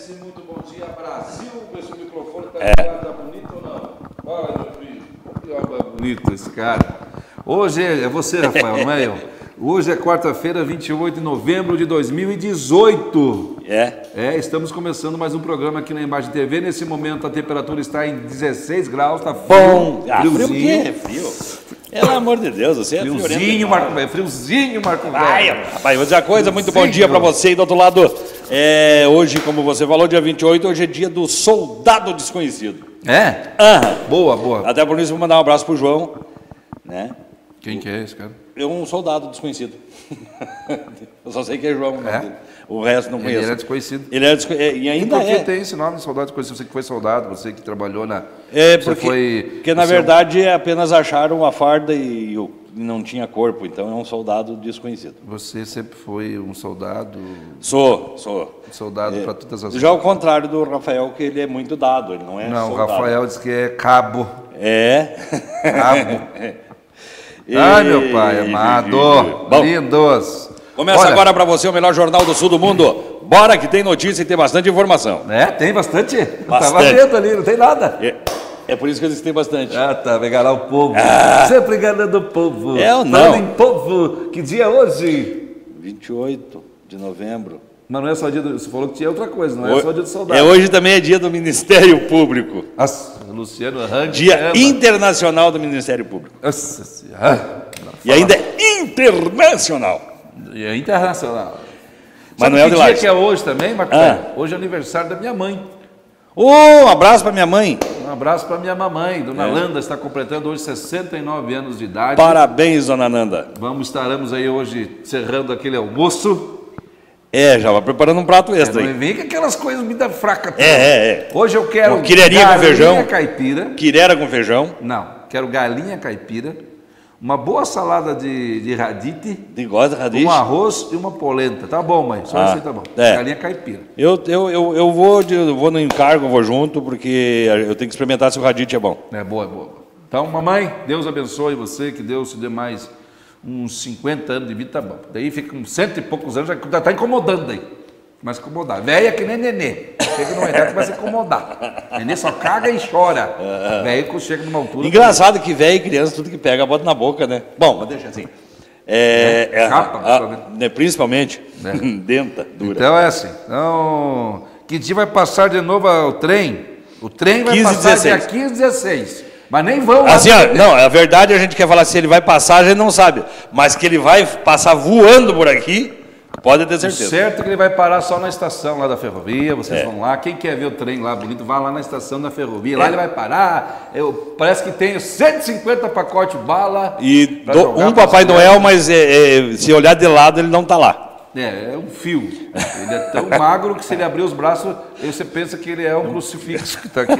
Esse muito bom dia, Brasil. Esse microfone tá ligado, tá bonito ou não? Olha, meu filho, que obra bonito esse cara. Hoje é você, Rafael, não é eu. Hoje é quarta-feira, 28 de novembro de 2018. Estamos começando mais um programa aqui na Imagem TV. Nesse momento a temperatura está em 16 graus, tá frio. Bom, frio o quê? É frio. Pelo amor de Deus, você é friozinho, Marco Velho. Friozinho, Marco Velho. Ai, rapaz, vou dizer uma coisa, muito bom dia para você. E do outro lado, hoje, como você falou, dia 28, hoje é dia do soldado desconhecido. É? Boa, boa. Até por isso vou mandar um abraço pro João, né? Quem que é esse cara? É um soldado desconhecido. Eu só sei que é João. O resto não conheço. Ele era desconhecido. E ainda por que tem esse nome, soldado desconhecido? Você que foi soldado, você que trabalhou na... Porque na verdade apenas acharam a farda e não tinha corpo, então é um soldado desconhecido. Você sempre foi um soldado... Sou. Um soldado para todas as... Já ao contrário do Rafael, que ele é muito dado, ele não é soldado. Não, o Rafael diz que é cabo. Cabo. Ai, meu pai amado, lindos. Começa agora para você o melhor jornal do sul do mundo. Bora que tem notícia e tem bastante informação. Tem bastante? Tava vendo ali, não tem nada. É por isso que eles têm bastante. Tá, vai enganar o povo. Sempre enganando o povo. Eu não. Falando em povo, que dia é hoje? 28 de novembro. Mas não é só dia do... Você falou que tinha outra coisa, não é só dia do soldado. Hoje também é dia do Ministério Público. Nossa, Luciano Hang. Dia internacional do Ministério Público. Nossa Senhora. E ainda é internacional. E é internacional. Manuel de que Lages. dia que é hoje também, Marco? Hoje é aniversário da minha mãe. Um abraço para minha mãe. Um abraço para minha mamãe. Dona Nanda está completando hoje 69 anos de idade. Parabéns, Dona Nanda. Estaremos aí hoje cerrando aquele almoço. Já vai preparando um prato extra aí. Não vem com aquelas coisas muito fracas. Hoje eu quero galinha com feijão. Caipira. Quirera com feijão. Não, quero galinha caipira. Uma boa salada de radite. Gosta de radite? Um arroz e uma polenta. Tá bom, mãe. Só assim tá bom. Galinha caipira. Eu vou no encargo, vou junto, porque eu tenho que experimentar se o radite é bom. Boa. Então, mamãe, Deus abençoe você, que Deus te dê mais uns 50 anos de vida, tá bom. Daí fica uns 100 e poucos anos, já tá incomodando aí. Mas incomodar. Velha que nem nenê. Chega numa idade que vai se incomodar. Nenê só caga e chora. Velho chega numa altura... Engraçado que velho e criança, tudo que pega, bota na boca, né? Bom, mas deixa assim. Principalmente, denta, dura. Então é assim. Então, que dia vai passar de novo o trem? O trem vai passar 16. dia 15 e 16. Mas nem vão... Assim, não, a verdade a gente quer falar, se ele vai passar, a gente não sabe. Mas que ele vai passar voando por aqui, pode ter certeza. Certo que ele vai parar só na estação lá da ferrovia, vocês vão lá. Quem quer ver o trem lá bonito, vai lá na estação da ferrovia. Lá ele vai parar. Parece que tem 150 pacotes de bala. E um Papai Noel, mas se olhar de lado, ele não está lá. É um fio. Ele é tão magro que se ele abrir os braços, você pensa que ele é um crucifixo que está aqui.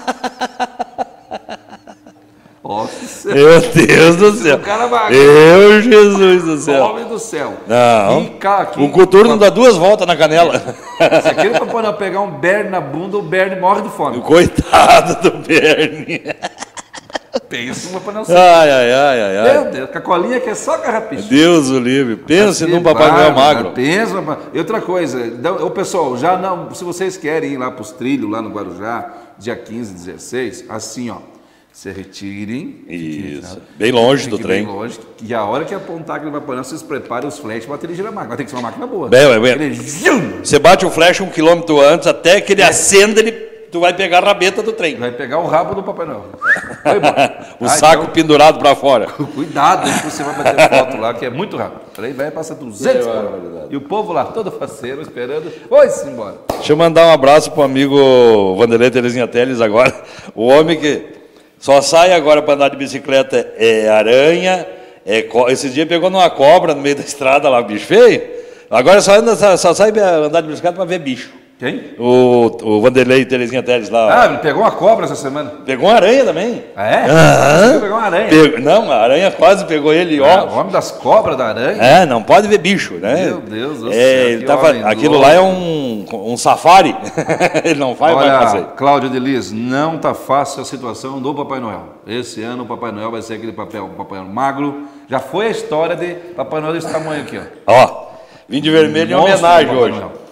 Nossa, meu Deus do céu. Meu Jesus do céu. Homem do céu. Não. O coturno não dá duas voltas na canela. Se aquele Papai Noel pegar um Bernie na bunda, o Bernie morre de fome. Coitado do Bernie. Pensa no Papai Noel. Ai. Meu Deus, com a colinha que é só carrapicho. Deus o livre. Pense num Papai Noel magro. Pensa. E outra coisa, pessoal, já não, se vocês querem ir lá para os trilhos, lá no Guarujá, dia 15, 16, assim, ó. Se retirem. Isso. Bem longe do trem. Bem longe. E a hora que apontar que ele vai parar, vocês preparem os flash para bater ligeira máquina. Vai ter que ser uma máquina boa. Você bate o flash 1 quilômetro antes, até que ele acenda, tu vai pegar a rabeta do trem. Vai pegar o rabo do Papai Noel. O saco pendurado para fora. Cuidado, aí que você vai bater foto lá, que é muito rápido. O trem vai passar 200 e o povo lá, todo faceiro, esperando. Foi-se embora. Deixa eu mandar um abraço pro amigo Vanderlei Terezinha Teles agora. O homem que... Só sai agora para andar de bicicleta aranha, esses dias pegou numa cobra no meio da estrada lá, bicho feio. Agora só sai andar de bicicleta para ver bicho. Quem? O Vanderlei Terezinha Teles lá. Ele pegou uma cobra essa semana. Pegou uma aranha também. Pegou uma aranha. Não, a aranha quase pegou ele. O homem das cobras da aranha. Não pode ver bicho, né? Meu Deus do céu. Aquilo lá é um safari. Ele não faz mais passeio. Cláudio Delis, não tá fácil a situação do Papai Noel. Esse ano o Papai Noel vai ser aquele Papai Noel magro. Já foi a história de Papai Noel desse tamanho aqui, ó. Vim de vermelho em homenagem hoje.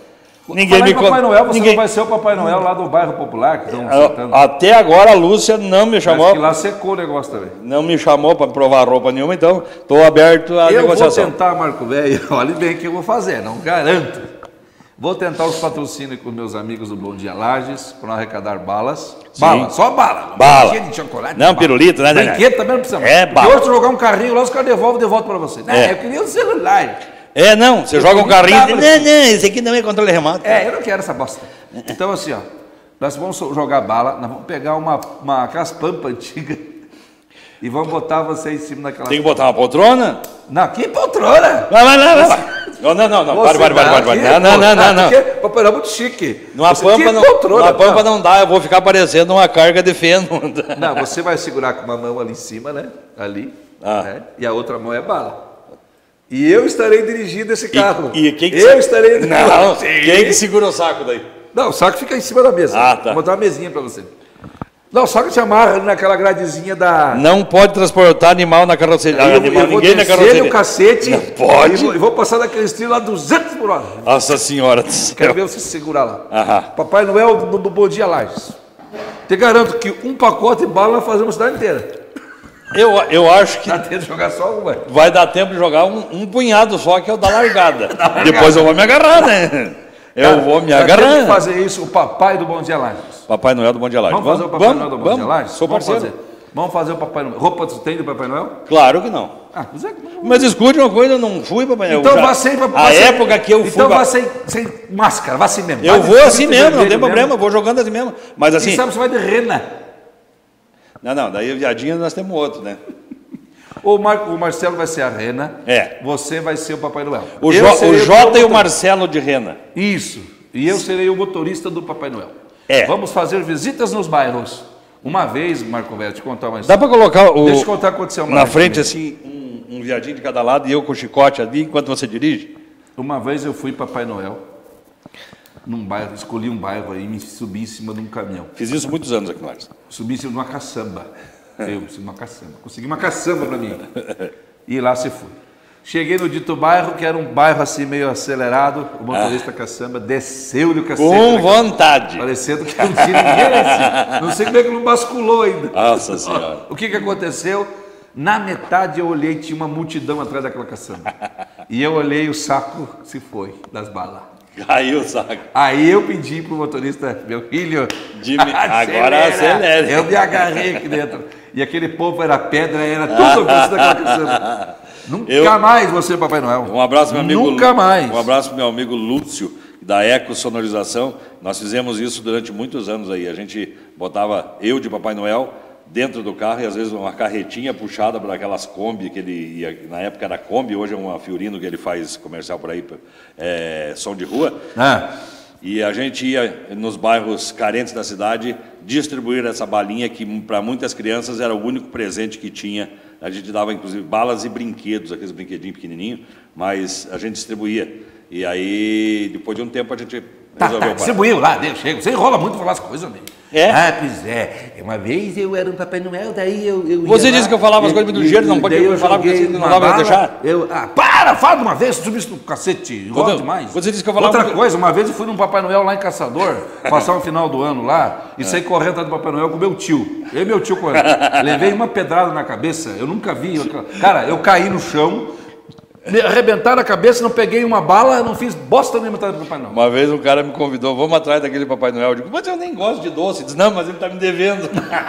Ninguém me Papai Noel, você não vai ser o Papai Noel lá do bairro Popular, que estão soltando. Até agora a Lúcia não me chamou. Acho que lá secou o negócio também. Não me chamou para provar roupa nenhuma, então estou aberto à negociação. Eu vou tentar, Marco Velho, olha bem o que eu vou fazer, não garanto. Vou tentar os patrocínios com meus amigos do Bom Dia Lages, para arrecadar balas. Sim. Bala, só bala. Bala. Cheio de chocolate. Não, pirulito, né? Brinquedo também não precisa mais. É, Porque bala. hoje, se jogar um carrinho lá, os caras devolvem para você. Eu queria o celular. Não, você joga um carrinho e diz, não, esse aqui não é controle remoto. Eu não quero essa bosta. Então, assim, ó, nós vamos jogar bala, nós vamos pegar aquelas pampas antigas e vamos botar você em cima daquela... Tem que botar uma poltrona? Não, que poltrona? Não. Para. Não. Porque Papai Noel é muito chique. Numa pampa não dá, eu vou ficar parecendo uma carga de feno. Não, você vai segurar com uma mão ali em cima, né? Ali. Né? E a outra mão é bala. E eu estarei dirigindo esse carro. Estarei dirigindo. Não, quem que segura o saco daí? Não, o saco fica em cima da mesa. Tá. Vou botar uma mesinha para você. Não, só que te amarra ali naquela gradezinha da... Não pode transportar animal na carroceria. Ninguém na carroceria. O cacete. Não pode. E vou passar daquele estilo lá 200 por hora. Nossa Senhora do céu. Quero ver você segurar lá. Aham. Papai Noel do Bom Dia Lages. Te garanto que um pacote de bala nós fazemos a cidade inteira. Eu acho que Dá tempo de jogar só uma. vai dar tempo de jogar um punhado só, que é o da largada. Depois eu vou me agarrar, né? Eu vou me agarrar. Tem que fazer isso, o Papai do Bom Dia Lages. Papai Noel do Bom Dia Lages. Vamos fazer o Papai Noel do Bom Dia Lages? Sou parceiro. Vamos fazer o Papai Noel. Roupa tu tem do Papai Noel? Claro que não. Mas escute uma coisa, eu não fui Papai Noel. Então vá sem A época que eu fui... Então vá sem máscara, vá assim mesmo. Eu vou assim mesmo, não tem problema, eu vou jogando assim mesmo. Mas assim... Quem sabe você vai de rena. Não, daí viadinha nós temos outro, né? O Marcelo vai ser a rena. Você vai ser o Papai Noel. O Jota e o Marcelo de rena. Isso. E eu serei o motorista do Papai Noel. Vamos fazer visitas nos bairros. Uma vez, Marco Velho, te contar uma história. Dá para colocar Deixa eu te contar o que aconteceu na frente assim, um viadinho de cada lado e eu com o chicote ali enquanto você dirige? Uma vez eu fui Papai Noel num bairro, escolhi um bairro aí e me subi em cima de um caminhão. Fiz isso muitos anos aqui mais. Subi em cima de uma caçamba. Consegui uma caçamba para mim. E lá se foi. Cheguei no dito bairro, que era um bairro assim meio acelerado. O motorista caçamba desceu-lhe o cacete. Com vontade. Parecendo que não tinha ninguém assim. Não sei como é que não basculou ainda. Nossa Senhora. O que aconteceu? Na metade eu olhei, tinha uma multidão atrás daquela caçamba. E eu olhei, o saco se foi das balas. Caiu o saco. Aí eu pedi pro motorista, meu filho, agora acelere. Eu me agarrei aqui dentro. E aquele povo era pedra, era tudo daquela caçamba. Nunca mais você, Papai Noel. Um abraço, meu amigo. Nunca mais. Um abraço pro meu amigo Lúcio, da Eco Sonorização. Nós fizemos isso durante muitos anos aí. A gente botava eu de Papai Noel dentro do carro e às vezes uma carretinha puxada por aquelas Kombi que ele ia, na época era Kombi, hoje é uma Fiorino que ele faz comercial por aí, som de rua. E a gente ia nos bairros carentes da cidade distribuir essa balinha que para muitas crianças era o único presente que tinha. A gente dava inclusive balas e brinquedos, aqueles brinquedinhos pequenininhos, mas a gente distribuía. E aí, depois de um tempo, a gente resolveu parar. Distribuiu lá, chega. Você enrola muito para falar as coisas, amigo. Pois é. Uma vez eu era um Papai Noel, daí eu Você disse que eu falava as coisas do jeito, não pode falar porque não dava para deixar? Fala de uma vez, você subiu isso no cacete, enrola demais. Você disse que eu falava... Outra coisa, uma vez eu fui num Papai Noel lá em Caçador, passar um final do ano lá, e saí correndo atrás do Papai Noel com meu tio. Eu e meu tio correndo. Levei uma pedrada na cabeça, eu nunca vi. Cara, eu caí no chão, me arrebentaram a cabeça, não peguei uma bala, não fiz bosta nenhuma atrás do Papai Noel. Uma vez um cara me convidou, vamos atrás daquele Papai Noel. Eu digo, mas eu nem gosto de doce. Ele disse, não, mas ele está me devendo.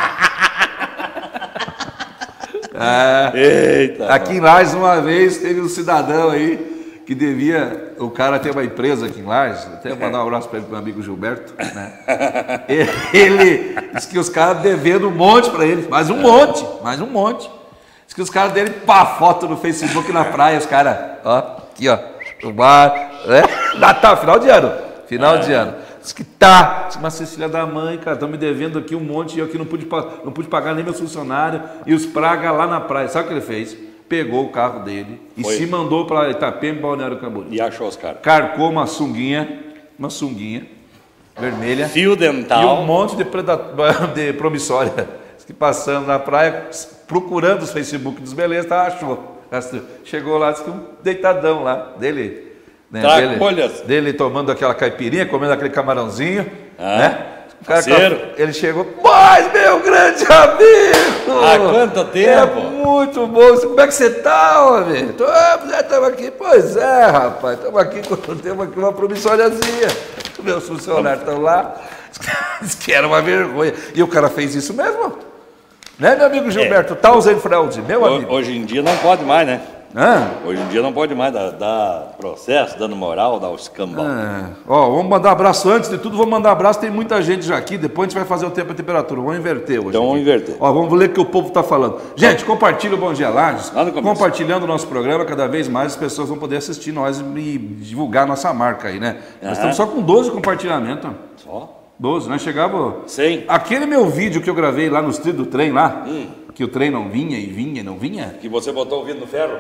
Eita, aqui em Lages, uma vez, teve um cidadão aí que devia... O cara tem uma empresa aqui em Lages, até mandar um abraço para ele, para o meu amigo Gilberto, né? Ele disse que os caras devendo um monte para ele, mais um monte. Diz que os caras dele, foto no Facebook na praia, os caras, aqui, o bar, né? Natal, final de ano. Diz que mas vocês filha da mãe, cara, estão me devendo aqui um monte, e eu aqui não pude pagar nem meus funcionários, e os praga lá na praia. Sabe o que ele fez? Pegou o carro dele e se mandou para Itapema, Balneário Camboriú. E achou os caras. Carcou uma sunguinha vermelha. Fio dental. E um monte de promissória. Que passando na praia, procurando os Facebook dos beleza, achou. Chegou lá, disse que um deitadão lá, dele né? Tracolhas. Dele tomando aquela caipirinha, comendo aquele camarãozinho, né? O cara, parceiro. ele chegou, mas meu grande amigo! Há quanto tempo? É muito bom. Como é que você tá, homem? Estamos aqui. Pois é, rapaz. Temos aqui uma promissóriazinha. Meus funcionários estão lá. Diz que era uma vergonha. E o cara fez isso mesmo? Né, meu amigo Gilberto? Tausenfeld, meu amigo. Hoje em dia não pode mais, né? Hã? Hoje em dia não pode mais dar processo, dando moral, dar o escambau. Ó, vamos mandar abraço antes de tudo, vamos mandar abraço, tem muita gente já aqui, depois a gente vai fazer o tempo e a temperatura, vamos inverter hoje. Então vamos inverter. Ó, vamos ler o que o povo está falando. Gente, compartilha o Bom Dia Lages, Lá no começo. compartilhando o nosso programa, cada vez mais as pessoas vão poder assistir nós e divulgar nossa marca aí, né? Nós estamos só com 12 compartilhamentos. Só? 12, nós chegava... 100. Aquele meu vídeo que eu gravei lá nos trilhos do trem lá, que o trem não vinha e vinha e não vinha... Que você botou o vidro no ferro?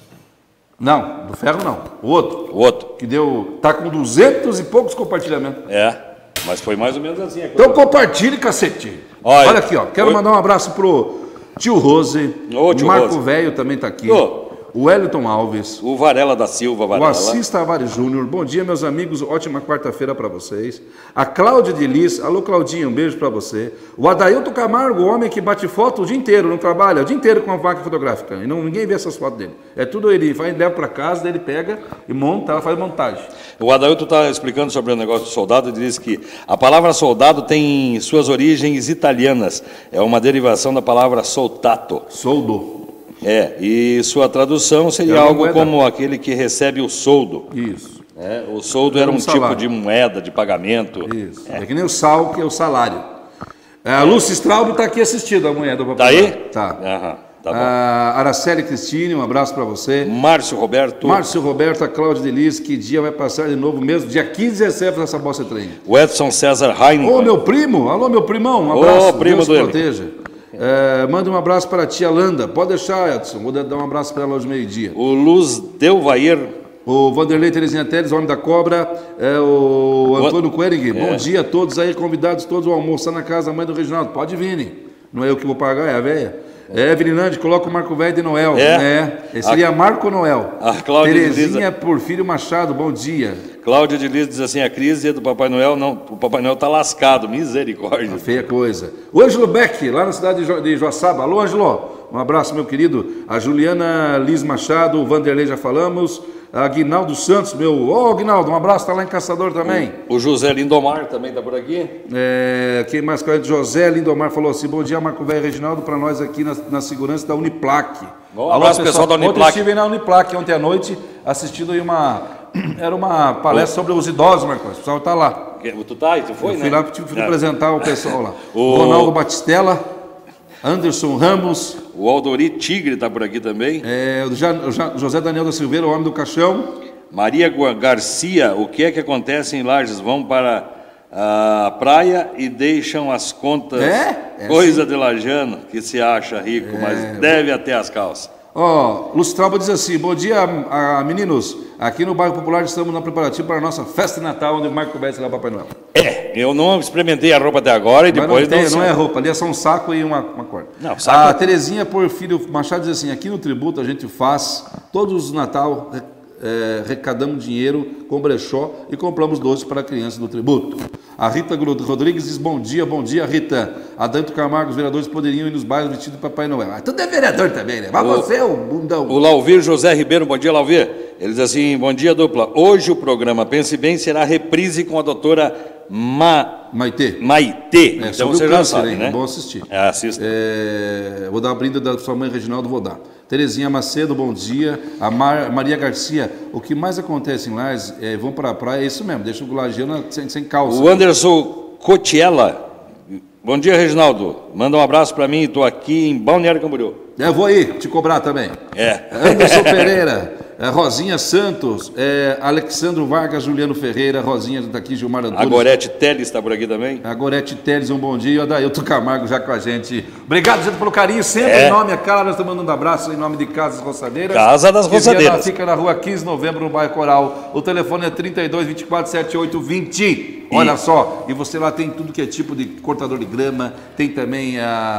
Não, do ferro não, o outro. O outro. Que deu, tá com 200 e poucos compartilhamentos. Mas foi mais ou menos assim. Então compartilhe, cacete. Olha aqui, ó, quero mandar um abraço pro tio Rose, Ô, tio o Marco Rose. Velho também tá aqui, Ô. o Wellington Alves, O Varela da Silva, o Varela. Assis Tavares Júnior, bom dia meus amigos, ótima quarta-feira para vocês. A Cláudia de Liz, alô Claudinha, um beijo para você. O Adailton Camargo, o homem que bate foto o dia inteiro, não trabalha, o dia inteiro com a máquina fotográfica, e ninguém vê essas fotos dele. É tudo ele leva para casa, daí ele pega e monta, ela faz montagem. O Adailton está explicando sobre o negócio do soldado, ele diz que a palavra soldado tem suas origens italianas, é uma derivação da palavra soldato. Soldo. E sua tradução seria É uma algo moeda. como aquele que recebe o soldo. Isso. O soldo era um tipo salário. de moeda, de pagamento. Isso. É que nem o sal, que é o salário. A Lúcia Straub está aqui assistindo a mulher do Tá papai. aí? Tá. Aham, tá bom. A Araceli Cristine, um abraço para você. Márcio Roberto, Márcio Roberto, a Cláudia Delis, que dia vai passar de novo mesmo? Dia 15 de setembro nessa bosta trem. o Edson César Ô, Heineken. meu primo, alô, meu primão, um abraço. primo Deus te dele. proteja. Manda um abraço para a tia Landa. Pode deixar, Edson. Vou dar um abraço para ela hoje meio-dia. O Luz Delvair. O Vanderlei Terezinha Teles, Homem da Cobra, o Antônio Querig, bom dia a todos aí, convidados todos ao almoçar na casa da mãe do Reginaldo. Pode vir, né? Não é eu que vou pagar, é a velha. Evelyn Nandi, coloca o Marco Velho de Noel. Esse seria Marco Noel. A Cláudia Terezinha Porfírio Machado, bom dia. Cláudia de Liz diz assim, a crise do Papai Noel, não, o Papai Noel está lascado, misericórdia. Feia coisa. O Ângelo Beck, lá na cidade de Joaçaba. Alô, Ângelo. Um abraço, meu querido. A Juliana Liz Machado, o Vanderlei já falamos. A Aguinaldo Santos, Aguinaldo, um abraço, está lá em Caçador também. O José Lindomar também está por aqui. Quem mais? José Lindomar falou assim, bom dia, Marco Velho e Reginaldo, para nós aqui na segurança da Uniplac. Um abraço, pessoal da Uniplac. Ontem estive na Uniplac, ontem à noite, assistindo aí era uma palestra sobre os idosos, Marcos. O pessoal está lá. Tu foi, Eu né? fui lá, fui apresentar o pessoal lá. O Ronaldo Batistella, Anderson Ramos. O Aldori Tigre está por aqui também. O José Daniel da Silveira, o Homem do Caixão. Maria Garcia, o que é que acontece em Lages? Vão para a praia e deixam as contas. Coisa de lajano, que se acha rico, mas deve até as calças. Lúcio Trauba diz assim, bom dia, meninos. Aqui no bairro Popular estamos na preparativa para a nossa festa de Natal, onde o Marco vai será Papai Noel. Eu não experimentei a roupa até agora e depois não é roupa, ali é só um saco e uma corda. Não, saco... A Terezinha Porfírio Machado diz assim, aqui no tributo a gente faz todos os Natal, arrecadamos dinheiro com brechó e compramos doces para a criança do tributo. A Rita Rodrigues diz, bom dia Rita. A Danto Camargo, os vereadores poderiam ir nos bairros vestidos de Papai Noel. Tudo é vereador também, né? Mas você é o bundão. O Lauvir José Ribeiro, bom dia, Lauvir. Ele diz assim, bom dia, dupla. Hoje o programa Pense Bem será reprise com a doutora Maitê. Então você já sabe, né? É bom assistir. Assista. Vou dar a brinde da sua mãe, Reginaldo, vou dar. Terezinha Macedo, bom dia. A Maria Garcia, o que mais acontece em Lages, vão para a praia, é isso mesmo, deixa o lagiano sem calça. O Anderson Cotiella, bom dia, Reginaldo. Manda um abraço para mim, estou aqui em Balneário Camboriú. Eu vou aí, te cobrar também. Anderson Pereira, Rosinha Santos, Alexandro Vargas, Juliano Ferreira, Rosinha está aqui, Gilmar Antunes. A Gorete Teles está por aqui também. A Gorete Teles, um bom dia. E o Adailton Camargo já com a gente. Obrigado, gente, pelo carinho. Sempre em nome a cara, nós estamos mandando um abraço em nome de Casas Roçadeiras. Casa das Roçadeiras. Fica na rua 15 de novembro, no bairro Coral. O telefone é 32 24 78 20. Olha só, e você lá tem tudo que é tipo de cortador de grama, tem também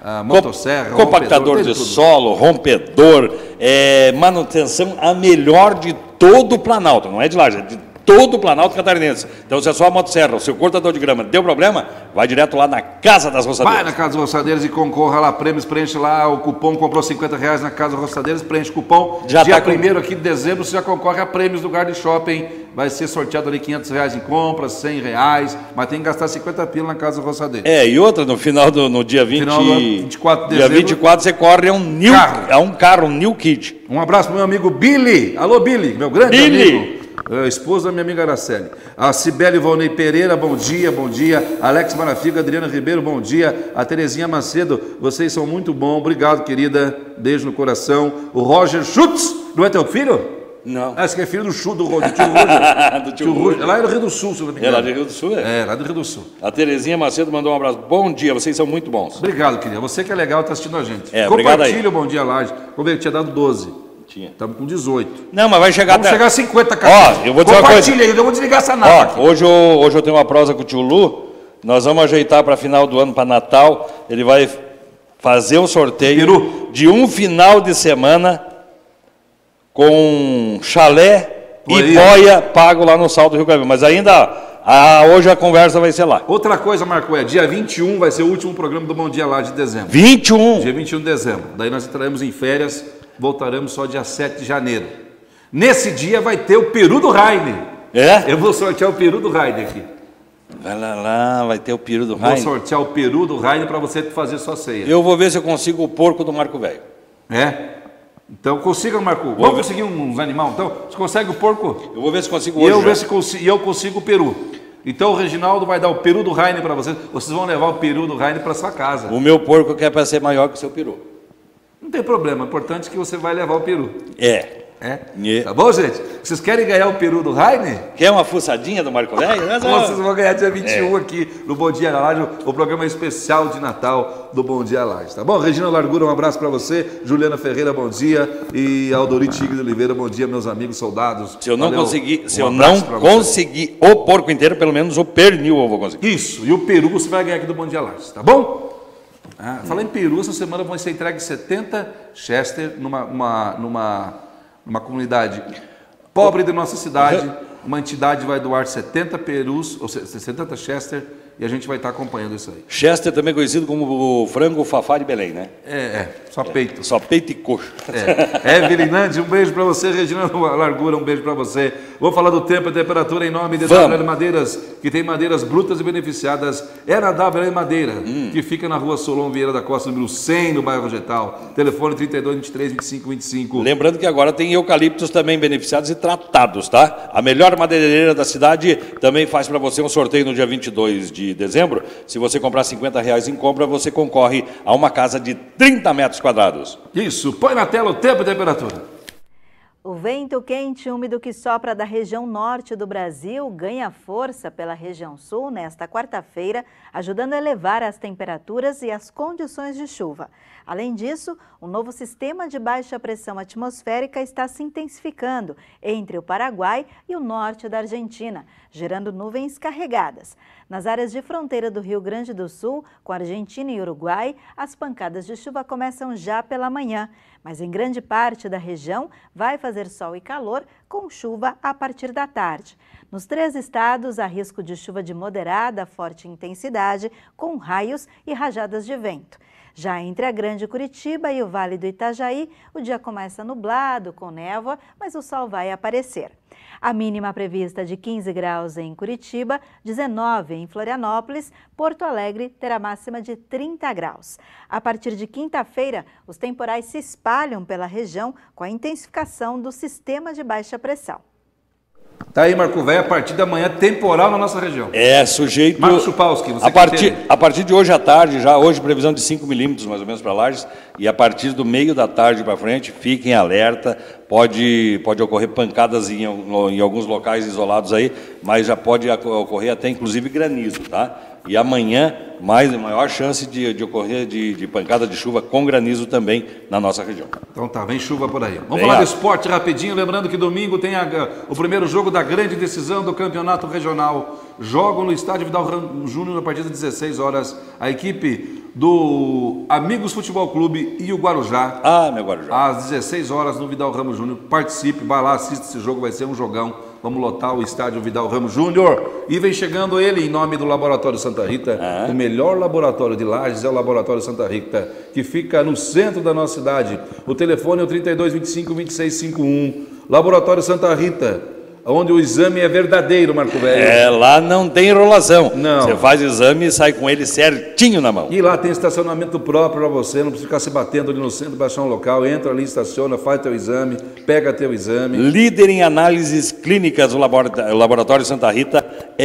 motosserra, compactador rompedor, de tem tudo. solo, rompedor, manutenção a melhor de todo o Planalto, não é de Lages, é de todo o Planalto catarinense. Então, se a sua motosserra, o seu cortador de grama deu problema, vai direto lá na Casa das Roçadeiras. Vai na Casa dos Roçadeiros e concorra lá, prêmios, preenche lá o cupom, comprou R$50 na Casa dos Roçadeiros, preenche o cupom. Já Dia tá com... 1º aqui de dezembro, você já concorre a prêmios do Garden Shopping, vai ser sorteado ali R$500 em compras, R$100, mas tem que gastar 50 pila na Casa dos Roçadeiros. E outra, no final no dia 24 de dia dezembro, 24 você corre a um carro New Kit. Um abraço pro meu amigo Billy. Alô, Billy, meu grande amigo. Esposa da minha amiga Araceli. A Cibele Valnei Pereira, bom dia, bom dia. Alex Marafiga, Adriana Ribeiro, bom dia. A Terezinha Macedo, vocês são muito bons. Obrigado, querida. Beijo no coração. O Roger Schutz, não é teu filho? Não. Esse que é filho do tio Roger. Do tio Roger. Lá é do Rio do Sul, se não me engano. Lá do Rio do Sul, É, lá do Rio do Sul. A Terezinha Macedo mandou um abraço. Bom dia, vocês são muito bons. Obrigado, querida. Você que é legal, tá assistindo a gente. Compartilha o Bom Dia Laje. Vamos ver que tinha dado 12. Tinha. Estamos com 18. Não, mas vai chegar Vamos chegar a 50, cara. Ó, eu vou dizer uma coisa. Compartilha aí, eu vou desligar essa nave aqui. Hoje eu tenho uma prosa com o tio Lu. Nós vamos ajeitar para final do ano, para Natal. Ele vai fazer um sorteio de um final de semana com chalé e boia pago lá no Salto do Rio Caminho. Mas ainda hoje a conversa vai ser lá. Outra coisa, Marco, dia 21 vai ser o último programa do Bom Dia lá de dezembro. 21? Dia 21 de dezembro. Daí nós entraremos em férias, voltaremos só dia 7 de janeiro. Nesse dia vai ter o peru do Rainer. É? Eu vou sortear o peru do Rainer aqui. Vai lá, vai ter o peru do Rainer. Vou sortear o peru do Rainer para você fazer sua ceia. Eu vou ver se eu consigo o porco do Marco Velho. Então consiga, Marco. Vamos conseguir uns animais, então? Você consegue o porco? Eu vou ver se consigo hoje. E eu consigo o peru. Então o Reginaldo vai dar o peru do Rainer para vocês. Vocês vão levar o peru do Rainer para sua casa. O meu porco quer para ser maior que o seu peru. Não tem problema, o importante é que você vai levar o peru. É. Tá bom, gente? Vocês querem ganhar o peru do Rainer? Quer uma fuçadinha do Marco Velho? Vocês vão ganhar dia 21 aqui no Bom Dia Laje, o programa especial de Natal do Bom Dia Laje, tá bom? Regina Largura, um abraço para você. Juliana Ferreira, bom dia. E Aldorite Tigre de Oliveira, bom dia, meus amigos soldados. Se eu não conseguir o porco inteiro, pelo menos o pernil eu vou conseguir. Isso, e o peru você vai ganhar aqui do Bom Dia Laje, tá bom? Falar em peru, essa semana vão ser entregues 70 Chester numa comunidade pobre da nossa cidade. Uma entidade vai doar 70 perus, ou 70 Chester, e a gente vai estar acompanhando isso aí. Chester também conhecido como o frango fafá de Belém, né? Só peito. Só peito e coxa. Evelyn Nandi, um beijo para você. Regina Largura, um beijo para você. Vou falar do tempo e temperatura em nome de WL Madeiras, que tem madeiras brutas e beneficiadas. É na WL Madeira, que fica na rua Solon Vieira da Costa, número 100, no bairro Vegetal. Telefone 32 23 25 25. Lembrando que agora tem eucaliptos também beneficiados e tratados, tá? A melhor madeireira da cidade também faz para você um sorteio no dia 22 de dezembro. Se você comprar R$50 em compra, você concorre a uma casa de 30 metros quadrados. Isso, põe na tela o tempo e temperatura. O vento quente e úmido que sopra da região norte do Brasil ganha força pela região sul nesta quarta-feira, ajudando a elevar as temperaturas e as condições de chuva. Além disso, um novo sistema de baixa pressão atmosférica está se intensificando entre o Paraguai e o norte da Argentina, gerando nuvens carregadas. Nas áreas de fronteira do Rio Grande do Sul, com Argentina e Uruguai, as pancadas de chuva começam já pela manhã, mas em grande parte da região vai fazer sol e calor, com chuva a partir da tarde. Nos 3 estados, há risco de chuva de moderada a forte intensidade, com raios e rajadas de vento. Já entre a Grande Curitiba e o Vale do Itajaí, o dia começa nublado, com névoa, mas o sol vai aparecer. A mínima prevista de 15 graus em Curitiba, 19 em Florianópolis, Porto Alegre terá máxima de 30 graus. A partir de quinta-feira, os temporais se espalham pela região com a intensificação do sistema de baixa pressão. Tá aí, Marco Velho, a partir da manhã, temporal na nossa região. Sujeito... Marcos Chupalski, você a partir de hoje à tarde, hoje previsão de 5 milímetros mais ou menos para Lages, e a partir do meio da tarde para frente, fiquem alerta, pode ocorrer pancadas em alguns locais isolados aí, mas já pode ocorrer até inclusive granizo, tá? E amanhã, maior chance de ocorrer de pancada de chuva com granizo também na nossa região. Então tá, vem chuva por aí. Vamos falar de esporte rapidinho, lembrando que domingo tem o primeiro jogo da grande decisão do campeonato regional. Jogam no estádio Vidal Ramos Júnior a partir das 16 horas. A equipe do Amigos Futebol Clube e o Guarujá. Meu Guarujá. Às 16 horas no Vidal Ramos Júnior. Participe, vai lá, assista esse jogo, vai ser um jogão. Vamos lotar o estádio Vidal Ramos Júnior. E vem chegando ele em nome do Laboratório Santa Rita. O melhor laboratório de Lages é o Laboratório Santa Rita, que fica no centro da nossa cidade. O telefone é o 3225-2651. Laboratório Santa Rita, onde o exame é verdadeiro, Marco Velho. Lá não tem enrolação. Não. Você faz o exame e sai com ele certinho na mão. E lá tem estacionamento próprio para você, não precisa ficar se batendo ali no centro para achar um local. Entra ali, estaciona, faz teu exame, pega teu exame. Líder em análises clínicas, o Laboratório Santa Rita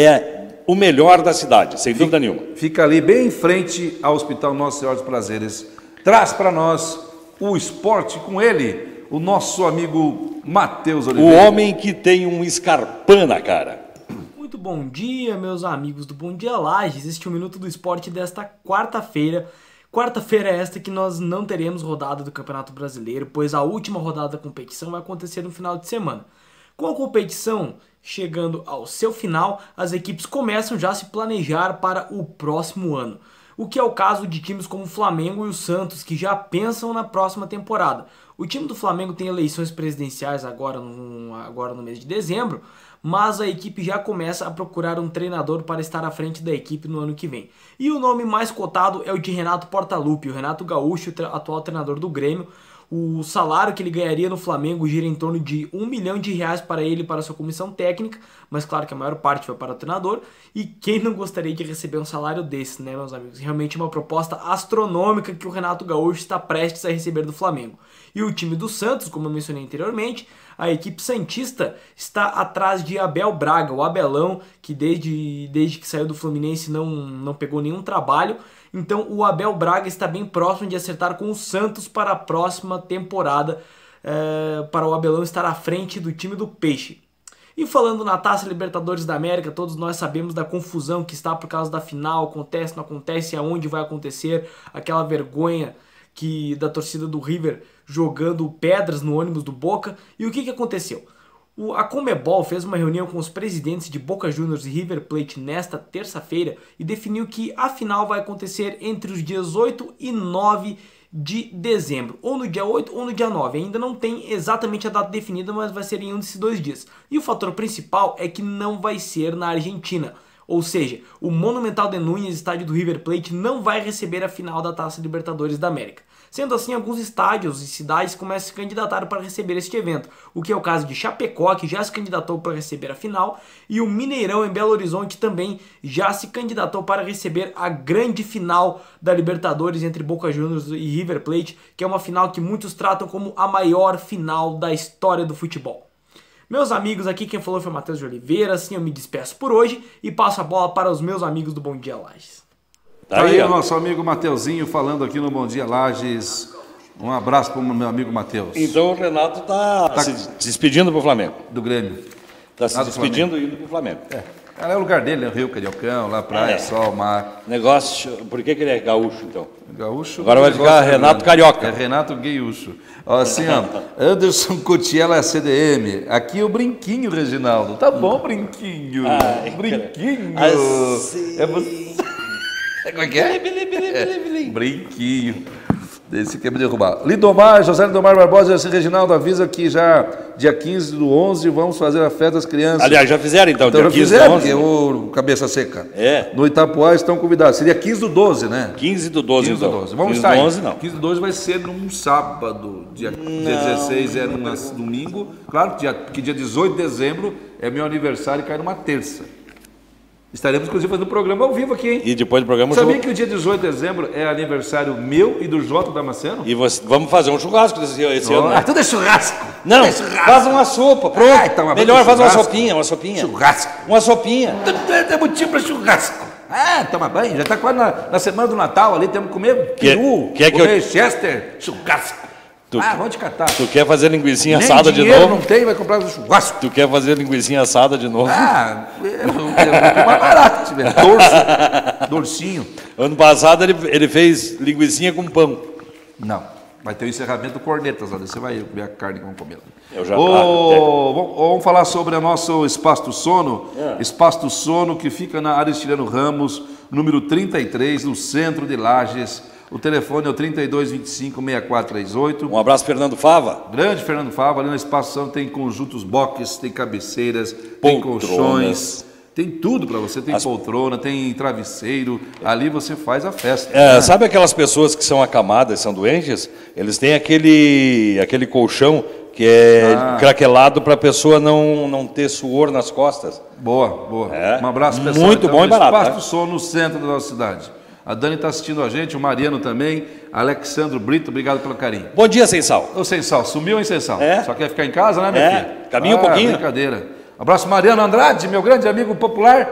é o melhor da cidade, sem dúvida nenhuma. Fica ali bem em frente ao Hospital Nossa Senhora dos Prazeres. Traz para nós o esporte com ele, o nosso amigo Matheus Oliveira. O homem que tem um escarpão na cara. Muito bom dia, meus amigos do Bom Dia Lages. Este é o Minuto do Esporte desta quarta-feira. Quarta-feira é esta que nós não teremos rodada do Campeonato Brasileiro, pois a última rodada da competição vai acontecer no final de semana. Com a competição chegando ao seu final, as equipes começam já a se planejar para o próximo ano. O que é o caso de times como o Flamengo e o Santos, que já pensam na próxima temporada. O time do Flamengo tem eleições presidenciais agora no mês de dezembro, mas a equipe já começa a procurar um treinador para estar à frente da equipe no ano que vem. E o nome mais cotado é o de Renato Portaluppi, o Renato Gaúcho, atual treinador do Grêmio. O salário que ele ganharia no Flamengo gira em torno de R$1 milhão para ele e para a sua comissão técnica, mas claro que a maior parte vai para o treinador. E quem não gostaria de receber um salário desse, né, meus amigos? Realmente uma proposta astronômica que o Renato Gaúcho está prestes a receber do Flamengo. E o time do Santos, como eu mencionei anteriormente, a equipe santista está atrás de Abel Braga, o Abelão, que desde que saiu do Fluminense não pegou nenhum trabalho. Então o Abel Braga está bem próximo de acertar com o Santos para a próxima temporada, para o Abelão estar à frente do time do Peixe. E falando na Taça Libertadores da América, todos nós sabemos da confusão que está por causa da final, acontece, não acontece, aonde vai acontecer, aquela vergonha da torcida do River jogando pedras no ônibus do Boca. E o que aconteceu? A Conmebol fez uma reunião com os presidentes de Boca Juniors e River Plate nesta terça-feira e definiu que a final vai acontecer entre os dias 8 e 9 de dezembro, ou no dia 8 ou no dia 9. Ainda não tem exatamente a data definida, mas vai ser em um desses 2 dias. E o fator principal é que não vai ser na Argentina. Ou seja, o Monumental de Núñez, estádio do River Plate, não vai receber a final da Taça Libertadores da América. Sendo assim, alguns estádios e cidades começam a se candidatar para receber este evento, o que é o caso de Chapecó, que já se candidatou para receber a final, e o Mineirão, em Belo Horizonte, também já se candidatou para receber a grande final da Libertadores entre Boca Juniors e River Plate, que é uma final que muitos tratam como a maior final da história do futebol. Meus amigos, aqui quem falou foi Matheus de Oliveira, assim eu me despeço por hoje e passo a bola para os meus amigos do Bom Dia Lages. Tá aí o nosso amigo Mateuzinho falando aqui no Bom Dia Lages. Um abraço para o meu amigo Matheus. Então o Renato está se despedindo para o Flamengo. Do Grêmio. Está se despedindo e indo para o Flamengo. É o lugar dele, né? Rio Cariocão, lá praia, sol, mar. Negócio, por que ele é gaúcho então? Gaúcho. Agora vai ficar Renato Carioca. É Renato Guiúcho. Assim, ó, Anderson Cotiela CDM. Aqui o Brinquinho, Reginaldo. Tá bom, Brinquinho. Brinquinho. Assim. É você. Como é que é? Brinquinho. Desse quer me derrubar. Lindomar, José Lindomar Barbosa e assim, Reginaldo avisa que já dia 15 do 11 vamos fazer a festa das crianças. Aliás, já fizeram então, dia 15 do 11. Que é o Cabeça Seca. É. No Itapuá estão convidados. Seria 15 do 12, né? 15 do 12, 15 do então. 12. Vamos 15 estar do 11 não. 15 do 12 vai ser num sábado. Dia 16 é num domingo. Claro que dia 18 de dezembro é meu aniversário e cai numa terça. Estaremos, inclusive, fazendo um programa ao vivo aqui, hein? E depois do programa... Sabia que o dia 18 de dezembro é aniversário meu e do Jota Damasceno? E vamos fazer um churrasco esse ano, né? Tudo é churrasco! Não, é churrasco. faz uma sopa, pronto. Então, melhor faz uma churrasco. sopinha. Churrasco. Uma sopinha. Tem motivo para churrasco. Toma banho, já está quase na semana do Natal ali, temos que comer peru, comer Chester, churrasco. vamos te catar. Tu quer fazer linguicinha Nem assada de dinheiro novo? não tem, vai comprar um churrasco. Tu quer fazer linguicinha assada de novo? É mais barato que tiver. Dorcinho. Ano passado ele fez linguicinha com pão. Não, vai ter o encerramento do Cornetas, lá. Você vai ver a carne que vamos comer. Eu já Vamos falar sobre o nosso Espaço do Sono. Espaço do Sono que fica na Aristiliano Ramos, número 33, no centro de Lages. O telefone é o 3225-6438. Um abraço, Fernando Fava. Grande Fernando Fava, ali no Espaço do Sono tem conjuntos box, tem cabeceiras, tem colchões, tem tudo para você, tem poltrona, tem travesseiro, ali você faz a festa. Sabe aquelas pessoas que são acamadas, são doentes? Eles têm aquele colchão que é craquelado para a pessoa não ter suor nas costas. Boa. Um abraço, pessoal. Muito bom e barato. Espaço do Sono no centro da nossa cidade. A Dani está assistindo a gente, o Mariano também, Alexandro Brito, obrigado pelo carinho. Bom dia, Sensal. Ô, Sensal, sumiu, hein, Sensal? É? Só quer ficar em casa, né, meu filho? Caminha um pouquinho. Brincadeira. Abraço, Mariano Andrade, meu grande amigo popular.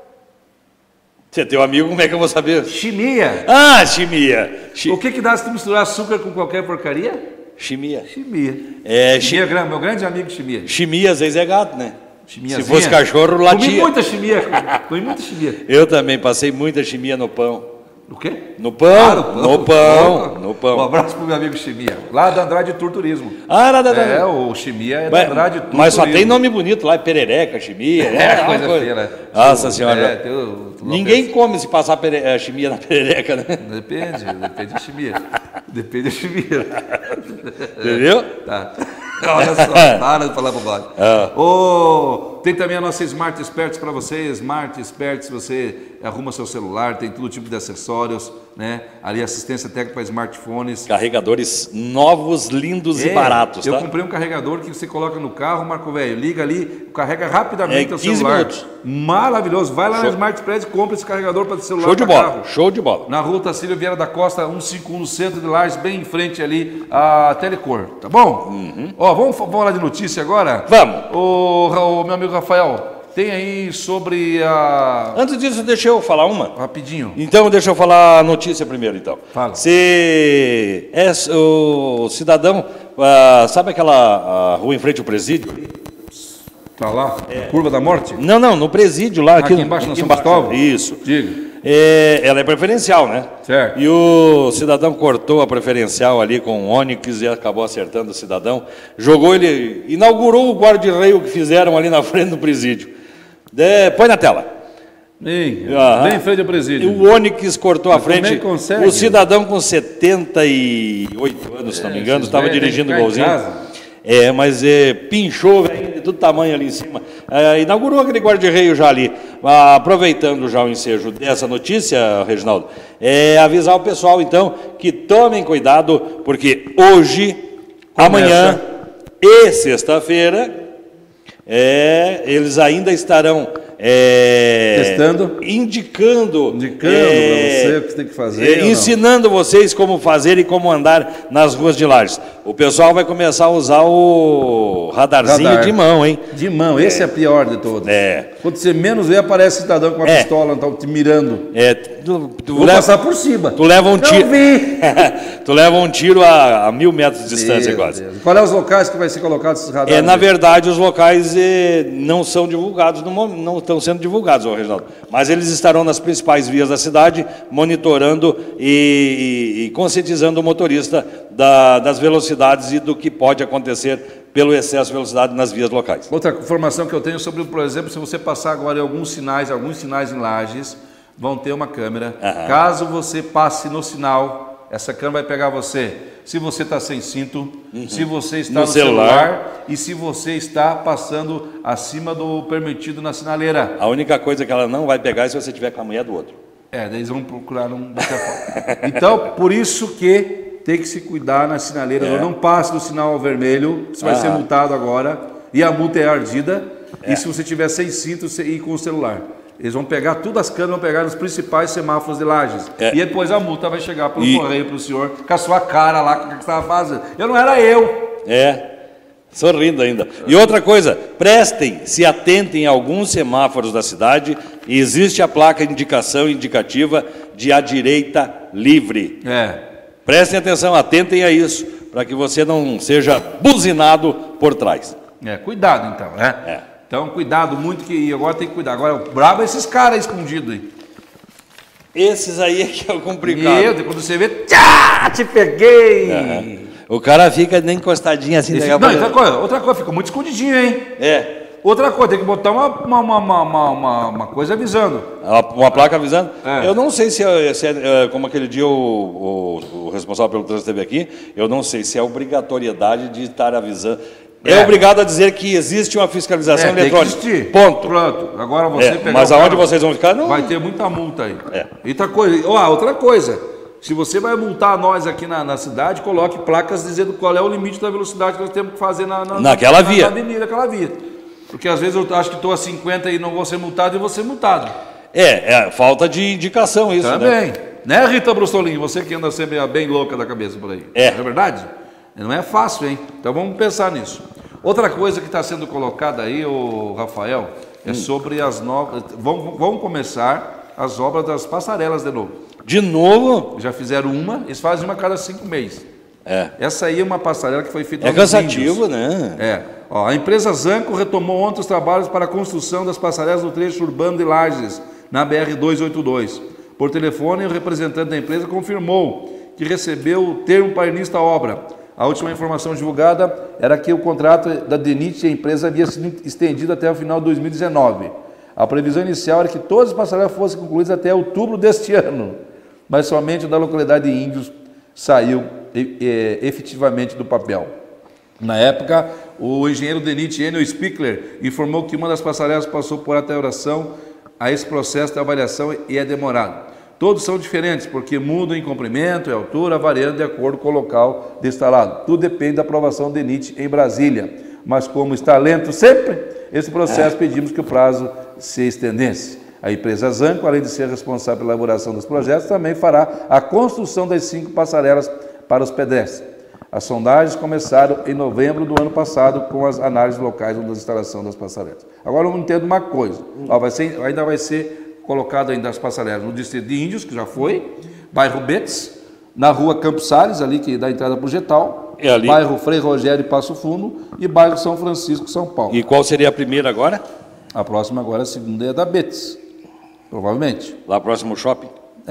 Você é teu amigo, como é que eu vou saber? Chimia. Chimia. O que dá se tu misturar açúcar com qualquer porcaria? Chimia. Chimia. Chimia, meu grande amigo Chimia. Chimia às vezes é gato, né? Chimiazinha. Se fosse cachorro, latia. Comi muita chimia. Comi muita chimia. Eu também passei muita chimia no pão. O quê? No pão, no pão. Um abraço pro meu amigo Chimia, lá da Andrade Tour Turismo. Não. O Chimia é da Andrade Tour Mas só Turismo. tem nome bonito lá, é perereca, chimia. Coisa feia, né? Nossa senhora. Ninguém Lopes. come se passar chimia na perereca, né? Depende da chimia. Depende da chimia. Entendeu? Tá. Olha só, para de falar bobagem. Tem também a nossa Smart Experts para você. Smart Experts, você arruma seu celular, tem todo tipo de acessórios, né? Ali assistência técnica para smartphones. Carregadores novos, lindos e baratos, tá? Eu comprei um carregador que você coloca no carro, Marco Velho, liga ali, carrega rapidamente o 15 celular. minutos. Maravilhoso. Vai lá na Smart Express e compra esse carregador para o celular. Show de pra bola, carro. show de bola. Na rua Tacílio Vieira da Costa, 151, no centro de Lages, bem em frente ali a Telecor, tá bom? Vamos falar de notícia agora? Vamos. O meu amigo Rafael, tem aí sobre a... Antes disso, deixa eu falar uma. Rapidinho. Então, deixa eu falar a notícia primeiro, então. Fala. Se é o cidadão, sabe aquela rua em frente ao presídio? Tá lá, na Curva da Morte? Não, no presídio lá. Aqui embaixo, na São Cristóvão? Isso. Diga. Ela é preferencial, né? Certo. E o cidadão cortou a preferencial ali com o Onix e acabou acertando o cidadão. Inaugurou o guarda-reio que fizeram ali na frente do presídio. Põe na tela. Bem em frente ao presídio. O Onix cortou a frente. como é que consegue? O cidadão com 78 anos, se não me engano, estava dirigindo o golzinho. Mas pinchou, velho, de todo tamanho ali em cima. Inaugurou aquele guarda-reio já ali. Aproveitando já o ensejo dessa notícia, Reginaldo, avisar o pessoal, então, que tomem cuidado, porque hoje, amanhã e sexta-feira, eles ainda estarão testando, indicando para você o que você tem que fazer, ensinando vocês como fazer e como andar nas ruas de Lages. O pessoal vai começar a usar o radarzinho de mão, hein? De mão, esse é a pior de todos. Quando você menos vê, aparece o cidadão com uma pistola, tá te mirando. Vou passar por cima. Tu leva um tiro. Não vi. Tu leva um tiro a 1000 metros de distância, quase. Qual é os locais que vai ser colocado esses radares? Na verdade, os locais não são divulgados no momento, não estão sendo divulgados, Reginaldo. Mas eles estarão nas principais vias da cidade, monitorando e conscientizando o motorista das velocidades e do que pode acontecer pelo excesso de velocidade nas vias locais. Outra informação que eu tenho sobre, por exemplo, se você passar agora em alguns sinais em Lages, vão ter uma câmera. Caso você passe no sinal, essa câmera vai pegar você. Se você está sem cinto, se você está no celular e se você está passando acima do permitido na sinaleira. A única coisa que ela não vai pegar é se você estiver com a mulher do outro. Daí eles vão procurar um bater. Então, por isso que tem que se cuidar nas sinaleiras. Não passe do sinal vermelho, você vai ser multado agora, e a multa é ardida. E se você tiver sem cinto e com o celular. Eles vão pegar, todas as câmeras vão pegar nos principais semáforos de Lages. E depois a multa vai chegar pelo correio para o senhor, com a sua cara lá, o que você estava fazendo. Não era eu. Sorrindo ainda. E outra coisa, se atentem a alguns semáforos da cidade, e existe a placa indicativa de à direita livre. Prestem atenção, atentem a isso, para que você não seja buzinado por trás. Cuidado então, né? Então, cuidado muito, que agora tem que cuidar. Agora, o brabo é esses caras escondidos aí. Esses aí é que é o complicado. Meu Deus, quando você vê, tchá, te peguei! O cara fica nem encostadinho assim. Não, outra coisa, fica muito escondidinho, hein? Outra coisa, tem que botar uma coisa avisando. Uma placa avisando? É. Eu não sei se é como aquele dia o responsável pelo trânsito esteve aqui, eu não sei se é obrigatoriedade de estar avisando. É obrigado a dizer que existe uma fiscalização eletrônica. Tem que existir. Ponto. Pronto. Agora você pegar mas aonde vocês vão ficar, não. Vai ter muita multa aí. Outra coisa. Se você vai multar nós aqui na cidade, coloque placas dizendo qual é o limite da velocidade que nós temos que fazer naquela via. Na avenida, aquela via. Porque às vezes eu acho que estou a 50 e não vou ser multado e vou ser multado. Falta de indicação isso, também. Né, Rita Brustolin? Você que anda sempre bem louca da cabeça por aí. É verdade? Não é fácil, hein? Então vamos pensar nisso. Outra coisa que está sendo colocada aí, Rafael, é sobre as novas... Vamos começar as obras das passarelas de novo. De novo? Já fizeram uma, eles fazem uma a cada 5 meses. Essa aí é uma passarela que foi feita... É cansativo, né? A empresa Zanco retomou ontem os trabalhos para a construção das passarelas no trecho urbano de Lages, na BR-282. Por telefone, o representante da empresa confirmou que recebeu o termo para início da obra. A última informação divulgada era que o contrato da DENIT e a empresa havia sido estendido até o final de 2019. A previsão inicial era que todas as passarelas fossem concluídas até outubro deste ano, mas somente o da localidade de Índios saiu efetivamente do papel. Na época, o engenheiro DENIT, Enio Spickler, informou que uma das passarelas passou por alteração a esse processo de avaliação e é demorado. Todos são diferentes, porque mudam em comprimento e altura, variando de acordo com o local de instalado. Tudo depende da aprovação do DENIT em Brasília. Mas como está lento sempre, esse processo pedimos que o prazo se estendesse. A empresa Zanco, além de ser responsável pela elaboração dos projetos, também fará a construção das 5 passarelas para os pedestres. As sondagens começaram em novembro do ano passado com as análises locais da instalação das passarelas. Agora eu não entendo uma coisa. Ainda vai ser colocado ainda as passarelas no distrito de Índios, que já foi, bairro Betes, na rua Campos Salles, ali que dá entrada para o Getal, bairro Frei Rogério e Passo Fundo, e bairro São Francisco, São Paulo. E qual seria a primeira agora? A próxima agora, a segunda é da Betes, provavelmente. Lá próximo ao shopping?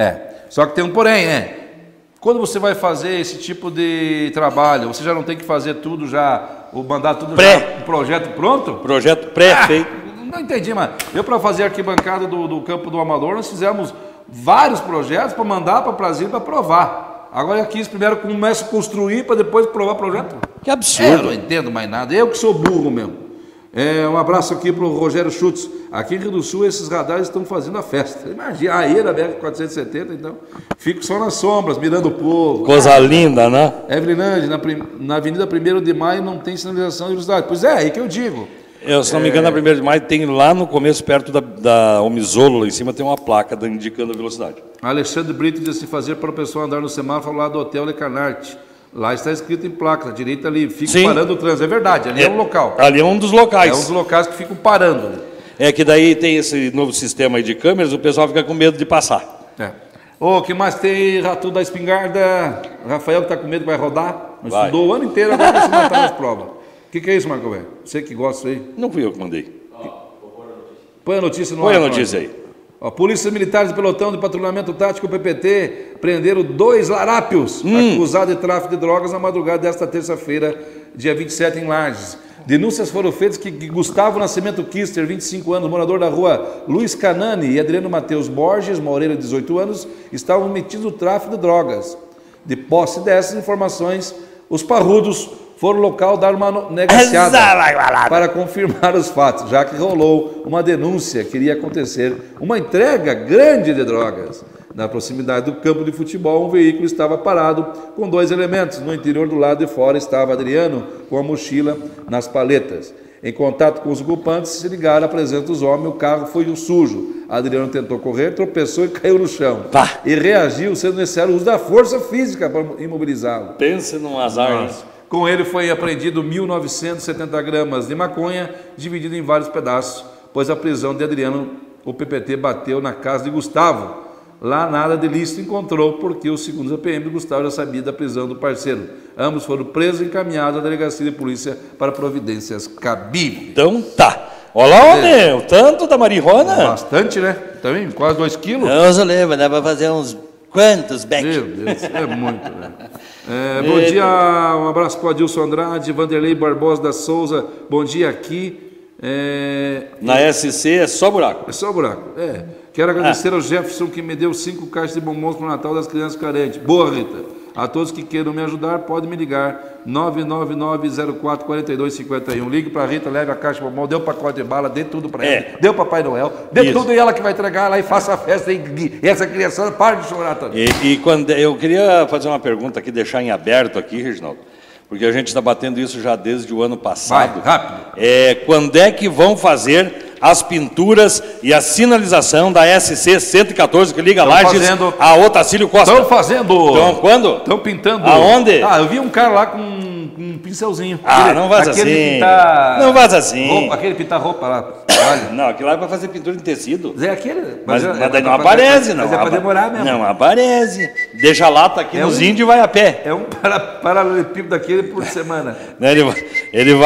Só que tem um porém, né? Quando você vai fazer esse tipo de trabalho, você já não tem que fazer tudo já, ou mandar tudo já, um projeto pronto? Projeto pré-feito. Não entendi, mas para fazer a arquibancada do Campo do Amador, nós fizemos vários projetos para mandar para Brasília para aprovar. Agora aqui eles primeiro começam a construir para depois provar o projeto. Que absurdo. Eu não entendo mais nada, eu que sou burro mesmo. Um abraço aqui para o Rogério Schutz. Aqui em Rio do Sul, esses radares estão fazendo a festa. Imagina, aí na BR-470, então, fico só nas sombras, mirando o povo. Coisa linda, né? Evelinande, na Avenida 1º de Maio não tem sinalização de velocidade. Pois é, aí que eu digo. Se não me engano, na 1º de Maio tem lá no começo, perto da Omizolo, lá em cima, tem uma placa indicando a velocidade. Alexandre Brito diz assim, fazer para o pessoal andar no semáforo lá do Hotel Le Canarte. Lá está escrito em placa, à direita ali, fica parando o trânsito. É verdade, ali é um local. Ali é um dos locais. É um dos locais que ficam parando. É que daí tem esse novo sistema aí de câmeras, o pessoal fica com medo de passar. O que mais tem, Ratu da Espingarda? Rafael que está com medo que vai rodar. Vai. Estudou o ano inteiro, agora vai se matar nas provas. O que é isso, Marco Velho? Você que gosta disso aí? Não fui eu que mandei. Põe a notícia no ar. Põe a notícia aí. Polícias militares do pelotão de patrulhamento tático PPT prenderam 2 larápios acusados de tráfico de drogas na madrugada desta terça-feira, dia 27, em Lages. Denúncias foram feitas que Gustavo Nascimento Kister, 25 anos, morador da rua Luiz Canani, e Adriano Matheus Borges Moreira, 18 anos, estavam metidos no tráfico de drogas. De posse dessas informações, os parrudos foram ao local dar uma negociada para confirmar os fatos, já que rolou uma denúncia que iria acontecer uma entrega grande de drogas. Na proximidade do campo de futebol, um veículo estava parado com 2 elementos. No interior, do lado de fora, estava Adriano com a mochila nas paletas. Em contato com os ocupantes, se ligaram à presença dos homens, o carro foi sujo. Adriano tentou correr, tropeçou e caiu no chão. E reagiu, sendo necessário o uso da força física para imobilizá-lo. Pense num azar, hein? Com ele foi apreendido 1.970 gramas de maconha, dividido em vários pedaços, pois a prisão de Adriano, o PPT bateu na casa de Gustavo. Lá nada de ilícito encontrou, porque os segundos APM de Gustavo já sabia da prisão do parceiro. Ambos foram presos e encaminhados à delegacia de polícia para providências cabíveis. Então tá. Olha lá, homem, o tanto da marihuana. Bastante, né? Também, quase 2 quilos. Não, lembra, dá para fazer uns quantos back? Meu Deus, é muito, né? Bom dia, um abraço para o Adilson Andrade, Vanderlei Barbosa da Souza, bom dia aqui. Na SC é só buraco. É só buraco, Quero agradecer ao Jefferson que me deu 5 caixas de bombons para o Natal das crianças carentes. Boa, Rita. A todos que queiram me ajudar, podem me ligar, 999-04-4251. Ligue para a Rita, leve a caixa de bombom, dê o pacote de bala, dê tudo para ela, dê o Papai Noel, dê tudo e ela que vai entregar lá e faça a festa. E essa criança para de chorar também. E quando, eu queria fazer uma pergunta aqui, deixar em aberto aqui, Reginaldo, porque a gente está batendo isso já desde o ano passado. Vai, rápido. Quando é que vão fazer as pinturas e a sinalização da SC 114 que liga Lages a Otacílio Costa? Estão fazendo. Estão quando? Estão pintando. Aonde? Eu vi um cara lá com um pincelzinho. Não vaza assim. Não vaza assim. Aquele pintar roupa lá. Olha. Não, aquilo lá é para fazer pintura em tecido. É aquele. Mas daí não aparece, não. Mas é para demorar mesmo. Não aparece. Deixa a lata aqui nos índios e vai a pé. É um paralelepípedo daquele por semana. Ele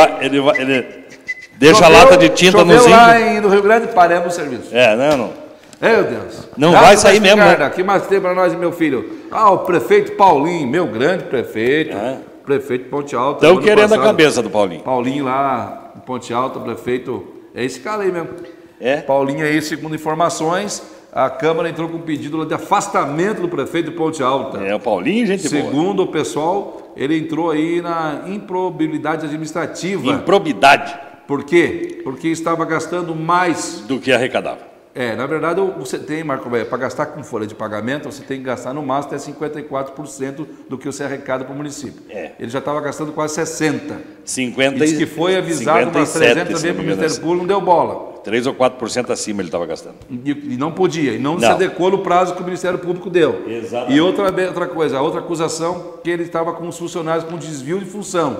deixa a lata de tinta nos índios. Lá no Rio Grande, paremos o serviço. Não. Meu Deus. Não vai sair mesmo, né? O que mais tem para nós e meu filho? O prefeito Paulinho, meu grande prefeito. Prefeito de Ponte Alta. Estão querendo a cabeça do Paulinho. Paulinho lá em Ponte Alta, prefeito. É esse cara aí mesmo. É? Paulinho aí, segundo informações, a Câmara entrou com um pedido de afastamento do prefeito de Ponte Alta. O Paulinho, gente boa. Segundo o pessoal, ele entrou aí na improbidade administrativa. Improbidade. Por quê? Porque estava gastando mais do que arrecadava. Na verdade, você tem, Marco, para gastar com folha de pagamento, você tem que gastar no máximo até 54% do que você arrecada para o município. Ele já estava gastando quase 60%. 50 Diz que foi avisado umas 300 vezes para o Ministério Público, não deu bola. 3 ou 4% acima ele estava gastando. E não podia, e não se adequou no prazo que o Ministério Público deu. Exatamente. E outra coisa, a outra acusação, que ele estava com os funcionários com desvio de função.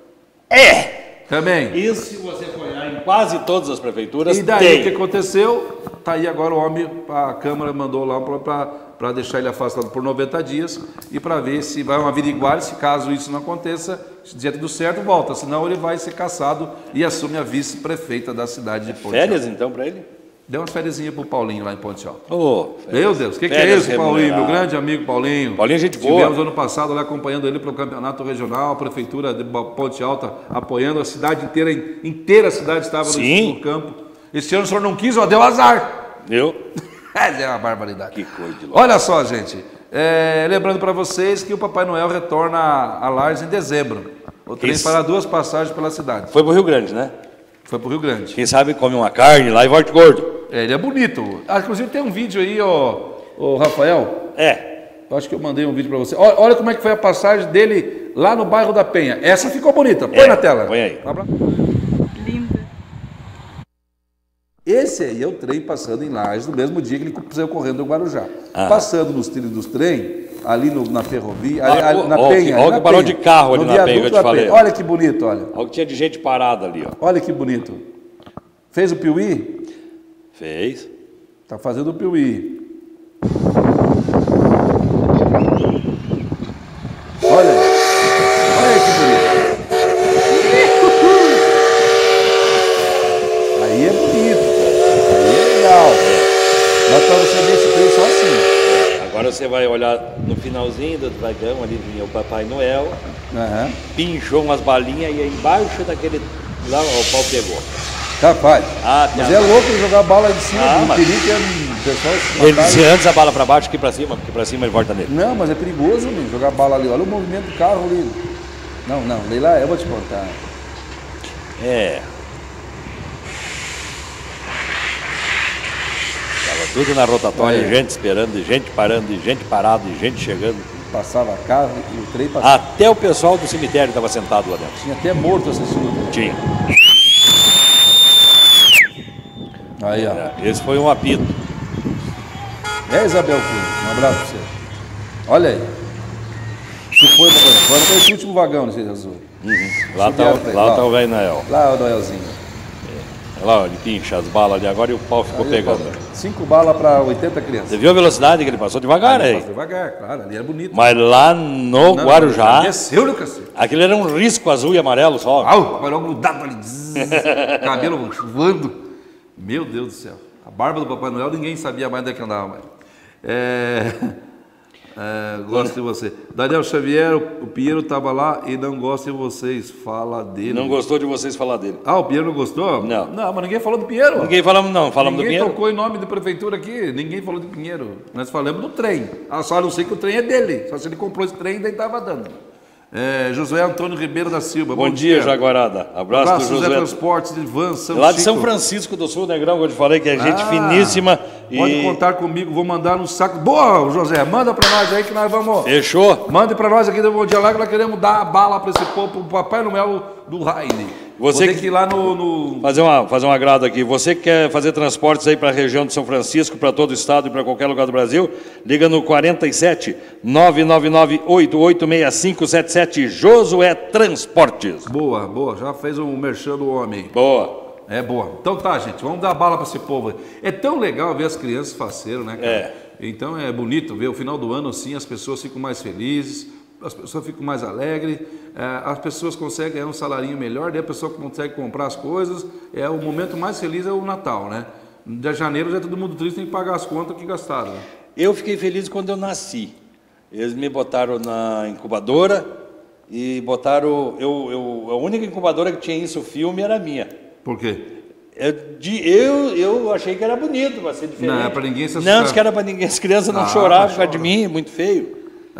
Também. Isso, se você for olhar em quase todas as prefeituras, e daí o que aconteceu? Está aí agora o homem, a Câmara mandou lá para deixar ele afastado por 90 dias e para ver se vai averiguar, se caso isso não aconteça, se der tudo certo, volta. Senão ele vai ser cassado e assume a vice-prefeita da cidade de Ponte Alta. Férias então para ele? Deu umas fériasinhas pro Paulinho lá em Ponte Alta. Meu Deus, o que é isso, Paulinho? Meu grande amigo Paulinho. Paulinho é gente boa. Estivemos ano passado lá acompanhando ele pelo campeonato regional, a prefeitura de Ponte Alta apoiando a cidade inteira a cidade estava no campo. Esse ano o senhor não quis, deu azar. Deu? É uma barbaridade. Que coisa de louco. Olha só, gente, lembrando para vocês que o Papai Noel retorna a Lages em dezembro. O trem fará 2 passagens pela cidade. Foi pro Rio Grande, né? Foi pro Rio Grande. Quem sabe come uma carne lá e volta gordo. Ele é bonito. Inclusive tem um vídeo aí, ó, Rafael. Eu acho que eu mandei um vídeo para você. Olha como é que foi a passagem dele lá no bairro da Penha. Essa ficou bonita. Põe na tela. Põe aí. Linda. Esse aí é o trem passando em Lages no mesmo dia que ele saiu correndo do Guarujá. Passando nos trilhos dos trem, ali na ferrovia, na Penha. Olha que parou de carro ali na Penha que eu te falei. Olha que bonito, olha. Olha que tinha de gente parada ali, ó. Olha que bonito. Fez o Piuí? Fez. Tá fazendo o Piuí. Olha aí que bonito. Aí é bonito, aí é legal. Mas para você ver esse trem só assim. Agora você vai olhar no finalzinho do vagão, ali vinha o Papai Noel, pinchou umas balinhas e aí embaixo daquele lá o pau pegou. Capaz. Mas é louco ele jogar a bala de cima do perigo, pessoal. Ele disse antes a bala para baixo que para cima, porque para cima ele volta nele. Não, mas é perigoso mesmo, jogar bala ali. Olha o movimento do carro ali. Não, Leila, eu vou te contar. Estava tudo na rotatória, gente esperando, gente parando, gente parada, gente chegando. Passava carro e o trem passava. Até o pessoal do cemitério estava sentado lá dentro. Tinha até morto assistindo o trem. Tinha. Aí, ó. Esse foi um apito. Isabel Cunha, um abraço para você. Olha aí. Se foi para esse último vagão nesse azul. Lá tá o velho Noel. Lá o Noelzinho. Olha lá, ele pincha as balas ali agora e o pau ficou pegando. 5 balas para 80 crianças. Você viu a velocidade que ele passou devagar aí? Passou devagar, claro, ali é bonito. Mas lá no Guarujá, Desceu, né, cacete? aquele era um risco azul e amarelo só. O papai grudado ali, cabelo voando. Meu Deus do céu. A barba do Papai Noel, ninguém sabia mais onde é que andava mais. Gosto de você. Daniel Xavier, o Pinheiro estava lá e não gosta de vocês. Fala dele. Não gostou de vocês falar dele. O Pinheiro não gostou? Não. Não, mas ninguém falou do Pinheiro. Ninguém falamos, não. Falamos do Ninguém Pinheiro. tocou em nome da prefeitura aqui. Ninguém falou do Pinheiro. Nós falamos do trem. Só não sei que o trem é dele. Só se ele comprou esse trem e daí estava dando. José Antônio Ribeiro da Silva. Bom dia, Jaguarada. Abraço do José. Transportes de Van São Lá de Chico. São Francisco do Sul, Negrão, que eu te falei que é gente finíssima. Pode contar comigo, vou mandar no saco. Boa, José, manda pra nós aí que nós vamos. Fechou? Mande pra nós aqui do Bom Dia Lá que nós queremos dar a bala pra esse povo, pro Papai Noel do Raine. Você tem que ir lá no... Fazer um agrado aqui. Você que quer fazer transportes aí para a região de São Francisco, para todo o estado e para qualquer lugar do Brasil, liga no 47 999 886577 Josué Transportes. Boa, já fez um merchan do homem. Boa. Boa. Então tá, gente, vamos dar bala para esse povo. É tão legal ver as crianças faceiras, né, cara? Então é bonito ver o final do ano assim, as pessoas ficam mais felizes, as pessoas ficam mais alegres, as pessoas conseguem ganhar um salarinho melhor, daí a pessoa consegue comprar as coisas. O momento mais feliz é o Natal, né? De janeiro já é todo mundo triste, tem que pagar as contas que gastaram. Né? Eu fiquei feliz quando eu nasci. Eles me botaram na incubadora e botaram... a única incubadora que tinha isso, o filme, era a minha. Por quê? Eu achei que era bonito, vai ser diferente. Não, é para ninguém se assustar. Não, disse que era para ninguém. As crianças não choravam por causa de mim, muito feio.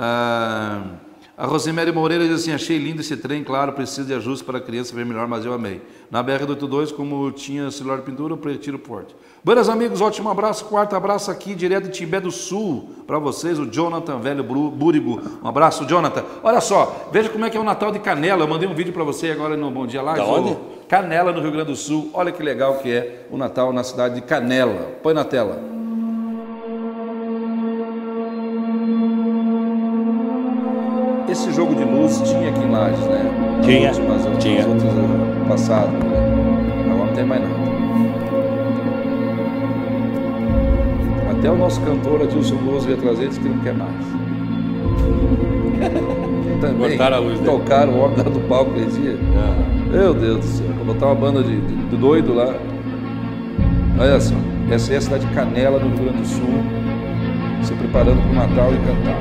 A Rosemary Moreira diz assim: achei lindo esse trem, claro, precisa de ajuste para a criança ver melhor, mas eu amei. Na BR-282, como tinha celular de pintura, eu retiro o porte. Buenas, amigos, ótimo abraço, quarto abraço aqui, direto de Timbé do Sul, para vocês, o Jonathan Velho Búrigo. Um abraço, Jonathan. Olha só, veja como é que é o Natal de Canela. Eu mandei um vídeo para você agora no Bom Dia Lá. Da onde? Canela, no Rio Grande do Sul. Olha que legal que é o Natal na cidade de Canela. Põe na tela. Esse jogo de luz tinha aqui em Lages, né? Tinha. As outras passado, né? Agora não tem mais nada. Até o nosso cantor Adilson Lousa ia trazer, disse que não quer mais. Também cortaram a luz dele. Tocaram o homem lá do palco esse dia. Meu Deus do céu, vou botar uma banda de doido lá. Olha só, essa é a cidade de Canela, no Rio Grande do Sul, se preparando para o Natal e cantar.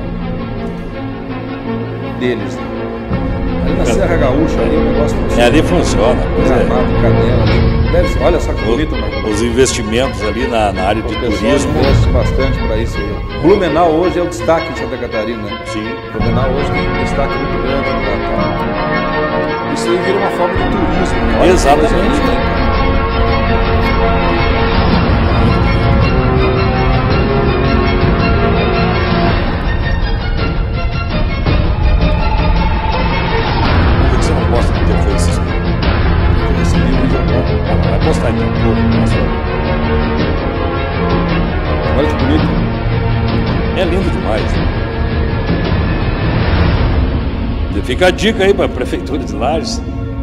Deles. Ali na Serra Gaúcha, ali o negócio funciona. Ali funciona. Gramado, Canela. Deve ser, olha só que bonito, Marcos. Os investimentos ali na área de turismo. Investe bastante para isso aí. Blumenau hoje é o destaque de Santa Catarina, né? Sim. Blumenau hoje tem um destaque muito grande no Natal. Isso aí vira uma forma de turismo. Né? Olha, exatamente. Vai postar aqui um pouco. Olha que bonito. É lindo demais. Fica a dica aí para a Prefeitura de Lages.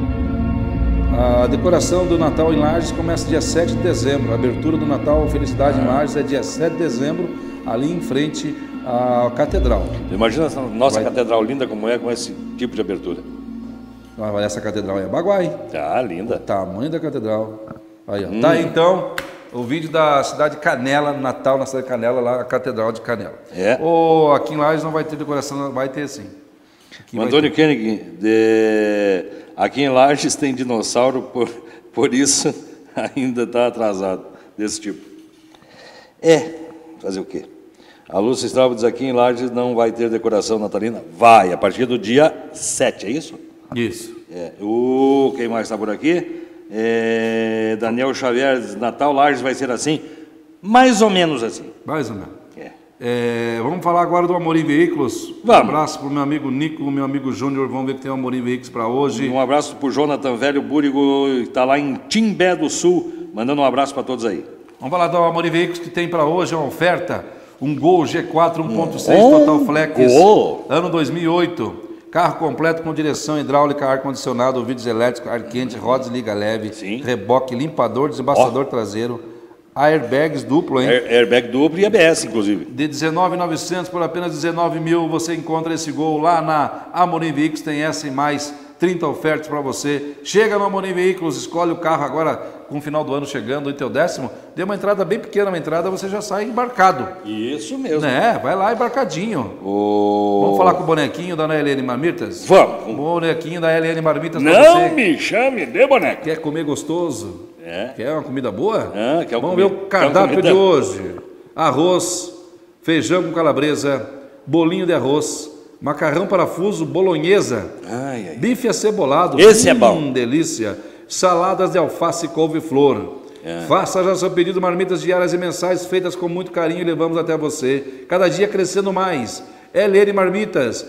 A decoração do Natal em Lages começa dia 7 de dezembro. A abertura do Natal Felicidade em Lages é dia 7 de dezembro, ali em frente à Catedral. Imagina essa nossa catedral linda como é com esse tipo de abertura. Essa catedral é Baguai. Tá, linda. O tamanho da catedral. Aí, ó. Tá aí, então, o vídeo da cidade de Canela, Natal na cidade de Canela, lá a Catedral de Canela. Aqui em Lages não vai ter decoração, vai ter sim. O Antônio Koenig, aqui em Lages tem dinossauro, por isso ainda está atrasado, desse tipo. Fazer o quê? A Lúcia Straubo diz: aqui em Lages não vai ter decoração natalina? Vai, a partir do dia 7, é isso? Isso. Quem mais está por aqui? Daniel Xavier diz: Natal Lages vai ser assim? Mais ou menos assim. Mais ou menos. Vamos falar agora do Amorim Veículos. Vamos. Um abraço para o meu amigo Nico, meu amigo Júnior. Vamos ver que tem o Amorim Veículos para hoje. Um abraço para o Jonathan Velho Búrigo, que está lá em Timbé do Sul. Mandando um abraço para todos aí. Vamos falar do Amorim Veículos, que tem para hoje uma oferta. Um Gol G4 1.6 Total Flex. Gol. Ano 2008. Carro completo com direção hidráulica, ar-condicionado, vidros elétricos, ar quente, rodas liga leve, Sim. reboque, limpador, desembaçador traseiro, airbags duplo, hein? Airbag duplo e ABS, inclusive. De 19.900 por apenas 19 mil, você encontra esse Gol lá na Amorim Veículos, tem essa e mais 30 ofertas para você. Chega no Amorim Veículos, escolhe o carro agora, com o final do ano chegando, o teu 10º, dê uma entrada bem pequena, uma entrada, você já sai embarcado. Isso mesmo. Né? Vai lá embarcadinho. Vamos falar com o bonequinho da LN Marmitas? Vamos. O bonequinho da LN Marmitas pra Não você. me chame de boneco. Quer comer gostoso? É. Quer uma comida boa? Quer Vamos ver o cardápio de hoje. Arroz, feijão com calabresa, bolinho de arroz, macarrão parafuso, bolonhesa, Ai, ai. bife acebolado. Esse é bom. Delícia. Saladas de alface e couve-flor. Faça já seu pedido, marmitas diárias e mensais feitas com muito carinho e levamos até você. Cada dia crescendo mais. LN Marmitas,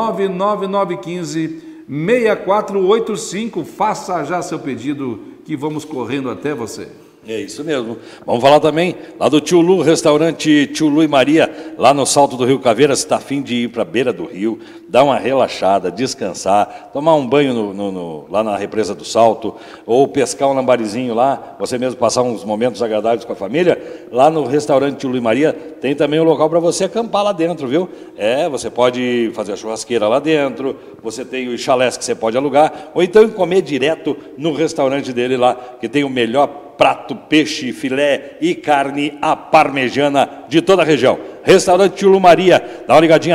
99915-6485. Faça já seu pedido que vamos correndo até você. É isso mesmo. Vamos falar também lá do Tio Lu, restaurante Tio Lu e Maria, lá no Salto do Rio Caveira. Se está afim de ir para a beira do rio, dar uma relaxada, descansar, tomar um banho lá na represa do Salto, ou pescar um lambarizinho lá, você mesmo passar uns momentos agradáveis com a família, lá no restaurante Tio Lu e Maria, tem também um local para você acampar lá dentro, viu? Você pode fazer a churrasqueira lá dentro, você tem os chalés que você pode alugar, ou então comer direto no restaurante dele lá, que tem o melhor prato, peixe, filé e carne à parmegiana de toda a região. Restaurante Tio Lu Maria, dá uma ligadinha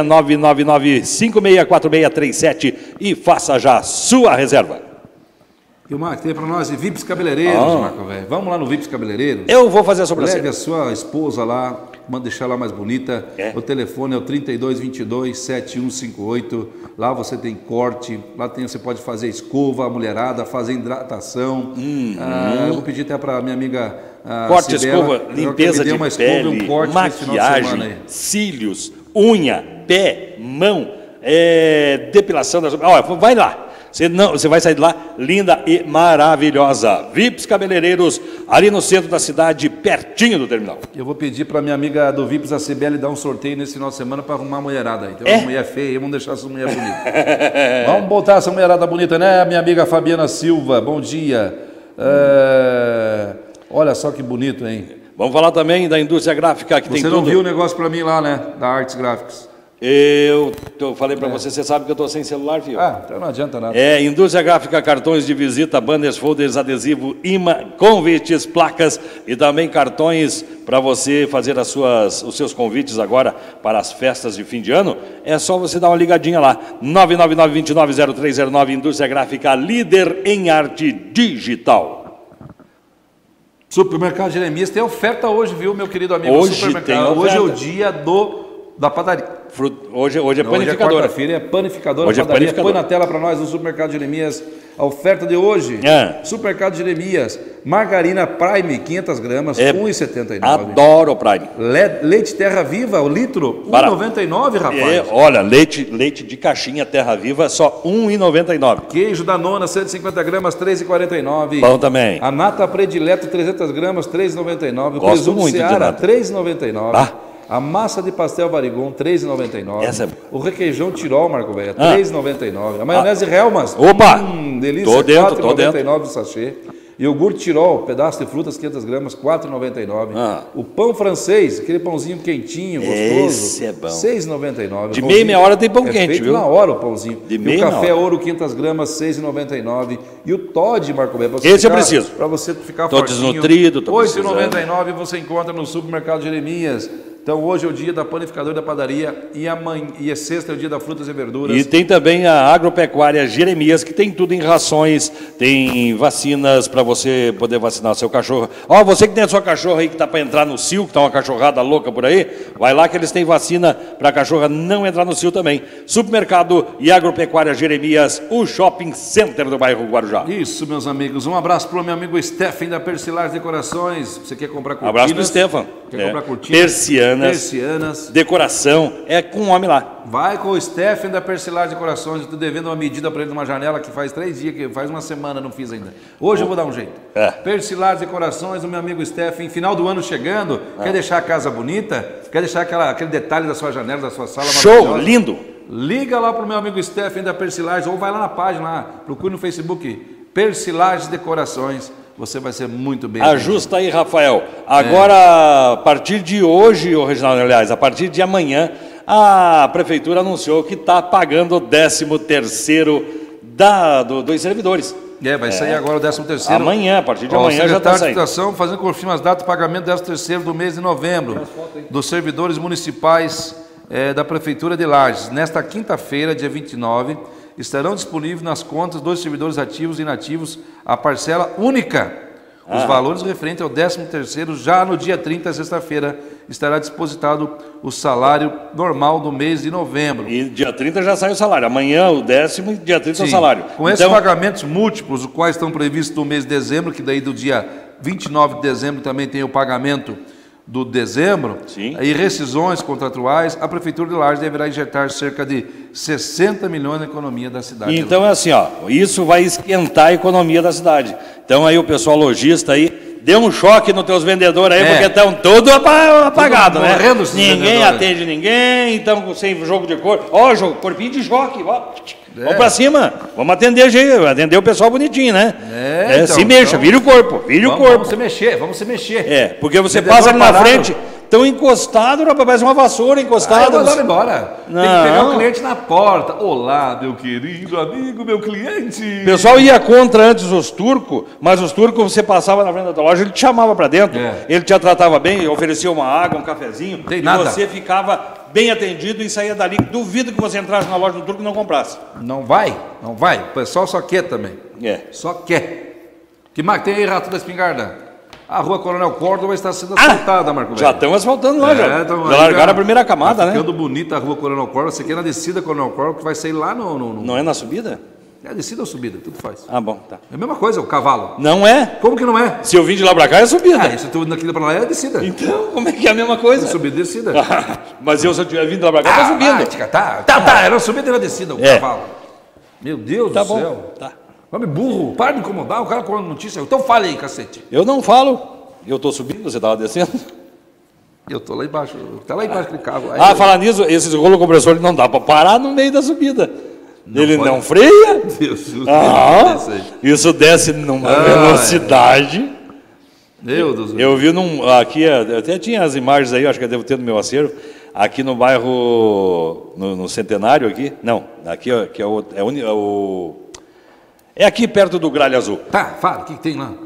999-564637 e faça já sua reserva. E o Marco, tem para nós Vips Cabeleireiros, Marco, velho. Vamos lá no Vips Cabeleireiros? Eu vou fazer a sobrancelha. Leve a sua esposa lá, manda deixar lá mais bonita. O telefone é o 3222-7158. Lá você tem corte, lá você pode fazer escova, mulherada, fazer hidratação. Eu vou pedir até para minha amiga corte, Cibela, escova, limpeza de pele, maquiagem, cílios, unha, pé, mão, depilação das... Olha, vai lá. Você vai sair de lá linda e maravilhosa. Vips Cabeleireiros, ali no centro da cidade, pertinho do terminal. Eu vou pedir para minha amiga do Vips, a Cibele, dar um sorteio nesse final de semana para arrumar a mulherada aí. Tem uma mulher feia, vamos deixar essa mulher bonita. Vamos botar essa mulherada bonita, né, minha amiga Fabiana Silva? Bom dia. Olha só que bonito, hein? Vamos falar também da indústria gráfica que tem tudo. Você não viu o negócio para mim lá, né? Da Artes Gráficos. Eu falei para você sabe que eu estou sem celular, filho. Então não adianta nada. Indústria gráfica, cartões de visita, banners, folders, adesivo, imã, convites, placas e também cartões para você fazer os seus convites agora para as festas de fim de ano. É só você dar uma ligadinha lá, 999-290309, Indústria Gráfica, líder em arte digital. Supermercado Jeremias tem oferta hoje, viu, meu querido amigo? Hoje tem oferta. Hoje é o dia da padaria. Hoje é panificadora. Hoje é quarta-feira, é panificadora. Hoje é padaria. panificadora. Põe na tela para nós no Supermercado Jeremias a oferta de hoje. Supermercado Jeremias, margarina Prime, 500 gramas, R$ 1,79. Adoro o Prime. Leite Terra Viva, o litro, R$ 1,99, rapaz. Olha, leite de caixinha Terra Viva, só R$ 1,99. Queijo da Nona, 150 gramas, R$ 3,49. Bom também. A nata Predileto, 300 gramas, R$ 3,99. Gosto muito de nata. R$ 3,99. A massa de pastel Varigon, R$ 3,99. O requeijão Tirol, Marco Velho, R$ 3,99. A maionese Helmas, delícia, R$ 4,99 o sachê. Iogurte Tirol, pedaço de frutas, 500 gramas, R$ 4,99. O pão francês, aquele pãozinho quentinho, gostoso, esse é bom. R$ 6,99. De meia hora tem pão quente, feito viu? na hora o pãozinho. De e o café Ouro, 500 gramas, R$ 6,99. E o Todd, Marco Velho, esse eu preciso. Para você ficar Tô fortinho. desnutrido, tô R$ 8,99 você encontra no Supermercado Jeremias. Então hoje é o dia da panificadora da padaria e sexta é o dia da frutas e verduras. E tem também a agropecuária Jeremias, que tem tudo em rações, tem vacinas para você poder vacinar seu cachorro. Você que tem a sua cachorra aí que está para entrar no cio, que está uma cachorrada louca por aí, vai lá que eles têm vacina para a cachorra não entrar no cio também. Supermercado e agropecuária Jeremias, o shopping center do bairro Guarujá. Isso, meus amigos. Um abraço para o meu amigo Stephen da Persilar Decorações. Você quer comprar cortinas? Abraço para o Stefan. Quer comprar cortinas? Persianas. Decoração, é com um homem lá. Vai com o Stephen da Persilar Decorações. Eu estou devendo uma medida para ele numa janela que faz 3 dias, que faz uma semana, não fiz ainda. Hoje eu vou dar um jeito. Persilar Decorações, o meu amigo Stephen, final do ano chegando, quer deixar a casa bonita? Quer deixar aquele detalhe da sua janela, da sua sala show, lindo. Liga lá pro meu amigo Stephen da Persilages, ou vai lá na página, lá, procure no Facebook Persilages Decorações, você vai ser muito bem. Ajusta aí, Rafael. Agora, a partir de hoje, ô Reginaldo, aliás, a partir de amanhã, a Prefeitura anunciou que está pagando o 13º dos servidores. Vai sair agora o 13º. Amanhã, a partir de amanhã já está saindo. A Secretaria fazendo confirma as datas de pagamento do 13º do mês de novembro dos servidores municipais da Prefeitura de Lages. Nesta quinta-feira, dia 29, estarão disponíveis nas contas dos servidores ativos e inativos a parcela única. Os valores referentes ao 13º, já no dia 30, sexta-feira, estará depositado o salário normal do mês de novembro. E dia 30 já sai o salário. Amanhã o 10º e dia 30 o salário. Com esses pagamentos múltiplos, os quais estão previstos no mês de dezembro, que daí do dia 29 de dezembro também tem o pagamento do dezembro, e rescisões contratuais, a Prefeitura de Lages deverá injetar cerca de 60 milhões na economia da cidade. Então é assim, ó, isso vai esquentar a economia da cidade. Então aí o pessoal lojista aí, deu um choque nos teus vendedores aí, porque estão todos apagados, né? Ninguém atende ninguém, então sem jogo de cor. Ó, corpinho de choque, ó. Vamos pra cima, vamos atender o pessoal bonitinho, né? Então, se mexa, vira o corpo, Vamos se mexer. Porque você passa ali na frente, tão encostado, parece uma vassoura encostada. Mandaram embora. Não. Tem que pegar o cliente na porta. Olá, meu querido amigo, meu cliente. O pessoal ia contra antes os turcos, mas os turcos você passava na frente da tua loja, ele te chamava para dentro, ele te tratava bem, oferecia uma água, um cafezinho, Tem nada. Você ficava bem atendido e saía dali. Duvido que você entrasse na loja do turco e não comprasse. Não vai. O pessoal só quer também. Só quer. Que mais tem aí, Rato da Espingarda? A rua Coronel Córdoba está sendo asfaltada, Marco Velho. Já estão asfaltando lá, já largaram a primeira camada, né? Ficando bonita a rua Coronel Córdoba. Você quer na descida Coronel Córdoba, que vai sair lá no... Não é na subida? É descida ou subida, tudo faz. Ah, bom, tá. É a mesma coisa, o cavalo. Não é? Como que não é? Se eu vim de lá pra cá, é subida. Se tu indo daqui pra lá, é descida. Então, como é que é a mesma coisa? É subida e descida. Mas se eu tiver vindo lá pra cá, tá subindo. Era subida e era descida, o cavalo. Meu Deus do céu. Tá. Homem burro, para de incomodar, o cara com notícia. Então fale aí, cacete. Eu não falo. Eu tô subindo, você tava descendo. Eu tô lá embaixo, tá lá embaixo aquele carro. Aí falar nisso, esses rolo compressor não dá pra parar no meio da subida. Ele não freia. Isso desce numa velocidade. Meu Deus. Eu vi aqui, até tinha as imagens aí, acho que eu devo ter no meu acervo, aqui no bairro, no Centenário aqui, não, aqui que é aqui perto do Gralha Azul. Tá, fala, o que tem lá?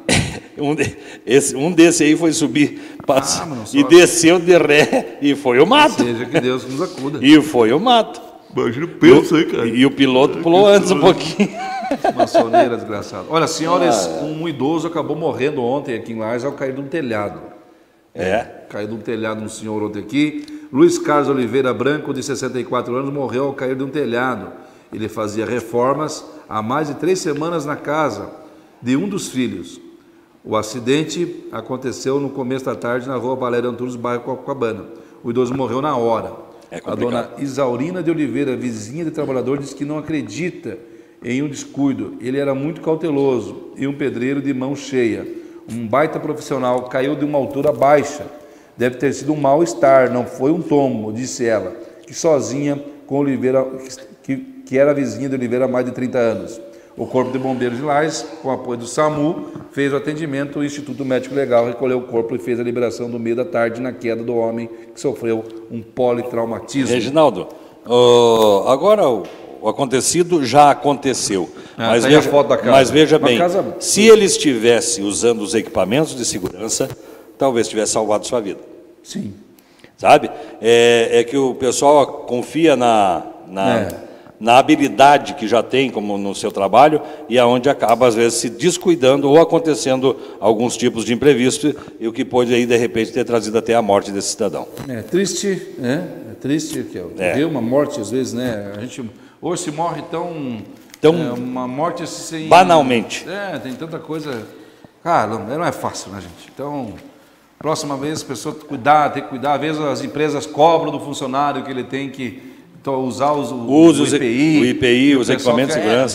Um desse aí foi subir e desceu de ré e foi o mato. Seja que Deus nos acuda. E foi o mato. Imagina o peso aí, cara. E o piloto pulou antes um pouquinho. Maçoneira desgraçada. Olha, senhores, um idoso acabou morrendo ontem aqui em Lages ao cair de um telhado. Caiu de um telhado um senhor ontem aqui. Luiz Carlos Oliveira Branco, de 64 anos, morreu ao cair de um telhado. Ele fazia reformas há mais de 3 semanas na casa de um dos filhos. O acidente aconteceu no começo da tarde na rua Valério Antunes, bairro Copacabana. O idoso morreu na hora. A dona Isaurina de Oliveira, vizinha de trabalhador, disse que não acredita em um descuido. Ele era muito cauteloso e um pedreiro de mão cheia. Um baita profissional, caiu de uma altura baixa. Deve ter sido um mal-estar, não foi um tombo, disse ela, que sozinha com Oliveira, que era vizinha de Oliveira há mais de 30 anos. O Corpo de Bombeiros de Lages, com apoio do SAMU, fez o atendimento. O Instituto Médico Legal recolheu o corpo e fez a liberação do meio da tarde na queda do homem que sofreu um politraumatismo. Reginaldo, agora o acontecido já aconteceu. Mas, veja, a foto da casa. Mas veja bem, se ele estivesse usando os equipamentos de segurança, talvez tivesse salvado sua vida. Sim. Sabe? É que o pessoal confia na habilidade que já tem como no seu trabalho e aonde acaba às vezes se descuidando ou acontecendo alguns tipos de imprevisto e o que pode aí de repente ter trazido até a morte desse cidadão. É triste, né? É triste que ver uma morte às vezes, né? A gente hoje se morre tão uma morte sem banalmente. Tem tanta coisa. Cara, não é fácil, né, gente? Então, próxima vez as pessoas tem que cuidar, às vezes as empresas cobram do funcionário que ele tem que usar o IPI, os equipamentos de segurança.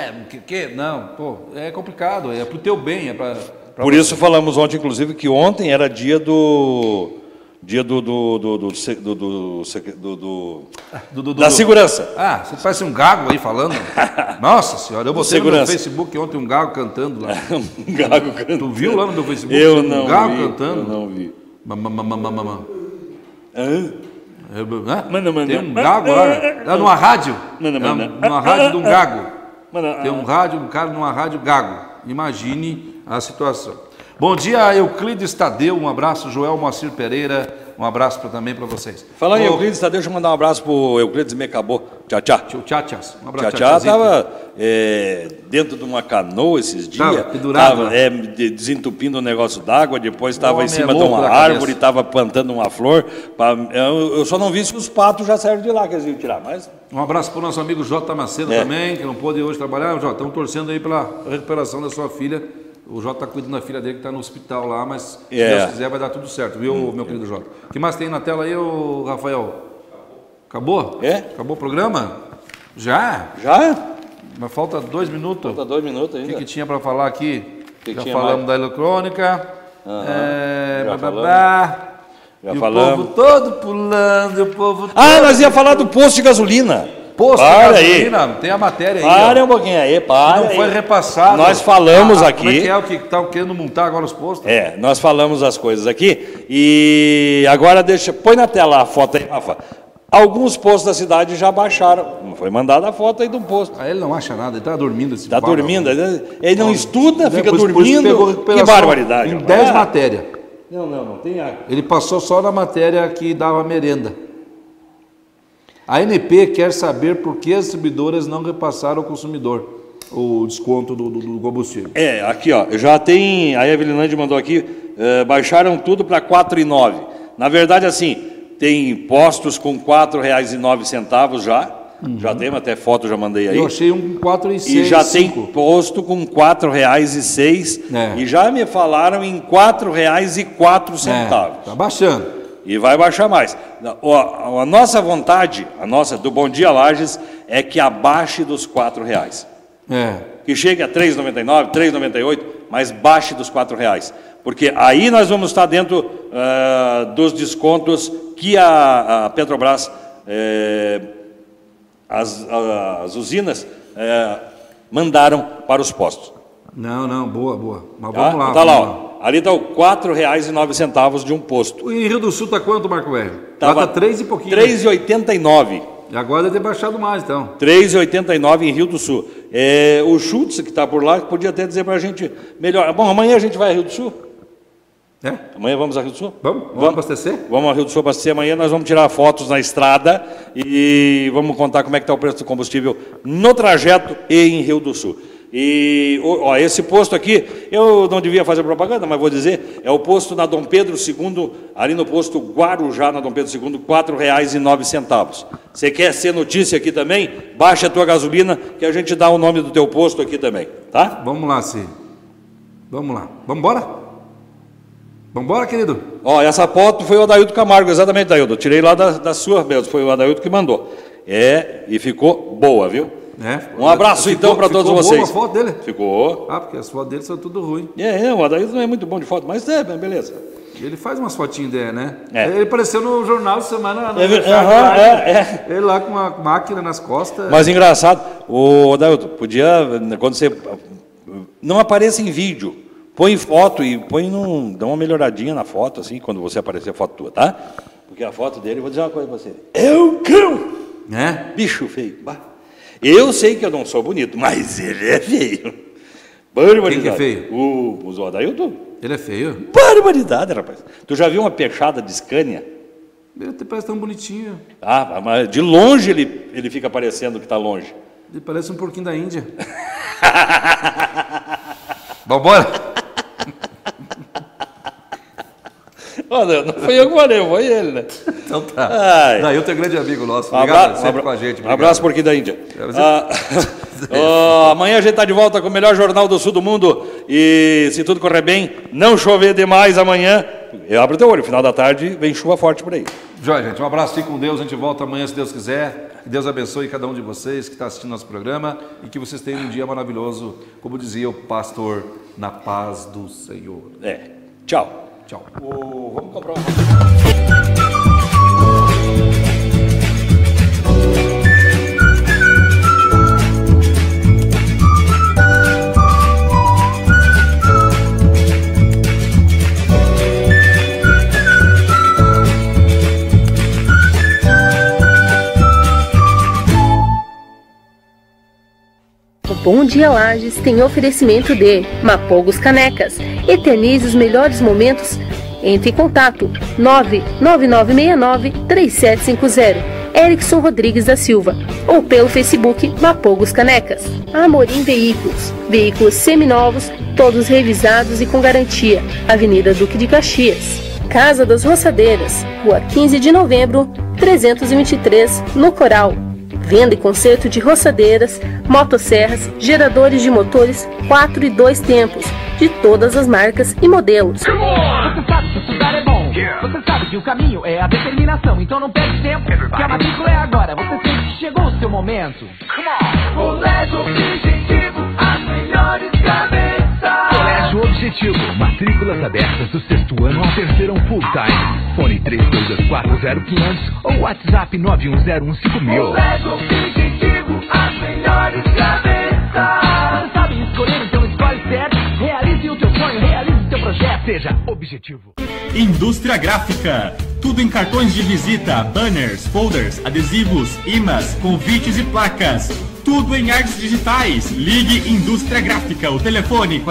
É complicado, é para o teu bem, é para Por isso falamos ontem, inclusive, que ontem era dia do Dia da segurança. Ah, você parece um gago aí falando. Nossa senhora, eu botei no meu Facebook ontem um gago cantando lá. Um gago cantando. Tu viu lá no meu Facebook? Eu não um gago vi, cantando? eu não vi. Tem um gago lá, numa rádio. Numa rádio de um gago. Tem um cara numa rádio gago. Imagine a situação. Bom dia, Euclides Tadeu, um abraço. Joel Moacir Pereira, um abraço também para vocês. Falando em Euclides Tadeu, deixa eu mandar um abraço pro Euclides Mecabô. Tchau. Tchau. Um abraço. Tchau estava dentro de uma canoa esses dias. Pendurado. Desentupindo um negócio d'água, depois estava em cima de uma árvore, estava plantando uma flor. Eu só não vi se os patos já saíram de lá, que eles iam tirar, mas... Um abraço para o nosso amigo Jota Macedo também, que não pôde hoje trabalhar. Jota, estamos torcendo aí pela recuperação da sua filha. O Jota está cuidando da filha dele que está no hospital lá, mas se Deus quiser vai dar tudo certo, viu, meu querido Jota? O que mais tem na tela aí, Rafael? Acabou? Acabou o programa? Já? Mas falta 2 minutos. Falta 2 minutos ainda. O que tinha para falar aqui? Já falamos mais? da eletrônica. Já E o povo todo pulando, o povo todo... nós ia falar do posto de gasolina. Posto de gasolina, tem a matéria aí. Para um pouquinho aí, para. Não foi repassado. Nós falamos aqui. Como é o que estão querendo montar agora os postos? Nós falamos as coisas aqui. E agora põe na tela a foto aí, Rafa. Alguns postos da cidade já baixaram. Foi mandada a foto aí do posto. Ele não acha nada, ele está dormindo. Está dormindo. Ele não estuda, fica dormindo. Que barbaridade. Em 10 matérias. Não tem água. Ele passou só na matéria que dava merenda. A ANP quer saber por que as distribuidoras não repassaram ao consumidor o desconto do combustível. Aqui, ó, já tem, a Evelinande mandou aqui, baixaram tudo para R$ 4,09. Na verdade, assim, tem postos com R$ 4,09 já. Já tem, até foto já mandei aí. Eu achei um 4,06. E já tem posto com R$ 4,06. E já me falaram em R$ 4,04. Está baixando. E vai baixar mais. A nossa vontade, do Bom Dia Lages, é que abaixe dos R$ 4,00. Que chegue a R$ 3,99, R$ 3,98, mas baixe dos R$ 4,00. Porque aí nós vamos estar dentro dos descontos que a Petrobras, as usinas, mandaram para os postos. Não, boa. Mas vamos lá. Está lá, ó. Ali está o R$ 4,09 de um posto. E em Rio do Sul está quanto, Marco Hélio? Está 3 e pouquinho. 3,89. E agora deve ter baixado mais, então. 3,89 em Rio do Sul. O Schultz, que está por lá, podia até dizer para a gente melhor. Bom, amanhã a gente vai a Rio do Sul? Amanhã vamos a Rio do Sul? Vamos abastecer? Vamos a Rio do Sul abastecer amanhã. Nós vamos tirar fotos na estrada e vamos contar como é que está o preço do combustível no trajeto e em Rio do Sul. E esse posto aqui, eu não devia fazer propaganda, mas vou dizer, é o posto na Dom Pedro II, ali no posto Guarujá, na Dom Pedro II, R$ 4,09. Você quer ser notícia aqui também? Baixa a tua gasolina, que a gente dá o nome do teu posto aqui também, tá? Vamos lá, Cid. Vamos lá. Vamos embora? Vamos embora, querido? Essa foto foi o Adaildo Camargo, exatamente, Adaildo. Eu tirei lá da sua mesmo, foi o Adaildo que mandou. E ficou boa, viu? Um abraço então para todos vocês. Ficou boa a foto dele? Ficou. Porque as fotos dele são tudo ruim. O Adaildo não é muito bom de foto, mas beleza. Ele faz umas fotinhas dele, né? Ele apareceu no Jornal de Semana. Ele lá com uma máquina nas costas. Mas engraçado, o Adaildo, podia, quando você não apareça em vídeo, põe foto e dá uma melhoradinha na foto, assim, quando você aparecer a foto tua, tá? Porque a foto dele, vou dizer uma coisa pra você. É um cão! Bicho feio. Eu sei que eu não sou bonito, mas ele é feio. Barbaridade. Quem que é feio? O Adaildo. Ele é feio? Barbaridade, rapaz. Tu já viu uma peixada de Scania? Ele até parece tão bonitinho. Mas de longe ele fica parecendo que está longe. Ele parece um porquinho da Índia. Vambora? Não foi eu que falei, foi ele, né? Então tá. Eu tenho grande amigo nosso. Obrigado, sempre com a gente. Obrigado. Abraço porquinho da Índia. Amanhã a gente está de volta com o melhor jornal do sul do mundo. E se tudo correr bem, não chover demais amanhã, abre o teu olho, final da tarde vem chuva forte por aí. Joia, gente. Um abraço, fique com Deus. A gente volta amanhã, se Deus quiser. Que Deus abençoe cada um de vocês que está assistindo nosso programa e que vocês tenham um dia maravilhoso, como dizia o pastor, na paz do Senhor. Tchau. Tchau. Vamos comprar uma... Bom Dia Lages tem oferecimento de Mapogos Canecas. Eternize os melhores momentos. Entre em contato 99969-3750, Erickson Rodrigues da Silva, ou pelo Facebook Mapogos Canecas. Amorim Veículos. Veículos seminovos, todos revisados e com garantia. Avenida Duque de Caxias. Casa das Roçadeiras, Rua 15 de Novembro, 323, no Coral. Venda e conserto de roçadeiras, motosserras, geradores de motores 4 e 2 tempos, de todas as marcas e modelos. Você sabe que estudar é bom, você sabe que o caminho é a determinação, então não perde tempo, que a matrícula é agora, você sente que chegou o seu momento. Colégio Objetivo, as melhores cabeças. Colégio Objetivo, matrículas abertas do 6º ano ao 3º full time. Fone 32240500 ou WhatsApp 91015.000. Colégio Objetivo, as melhores cabeças. Você sabe escolher, então escolhe certo. Realize o teu sonho, realize o teu projeto, seja objetivo. Indústria Gráfica. Tudo em cartões de visita, banners, folders, adesivos, imãs, convites e placas. Tudo em artes digitais. Ligue Indústria Gráfica. O telefone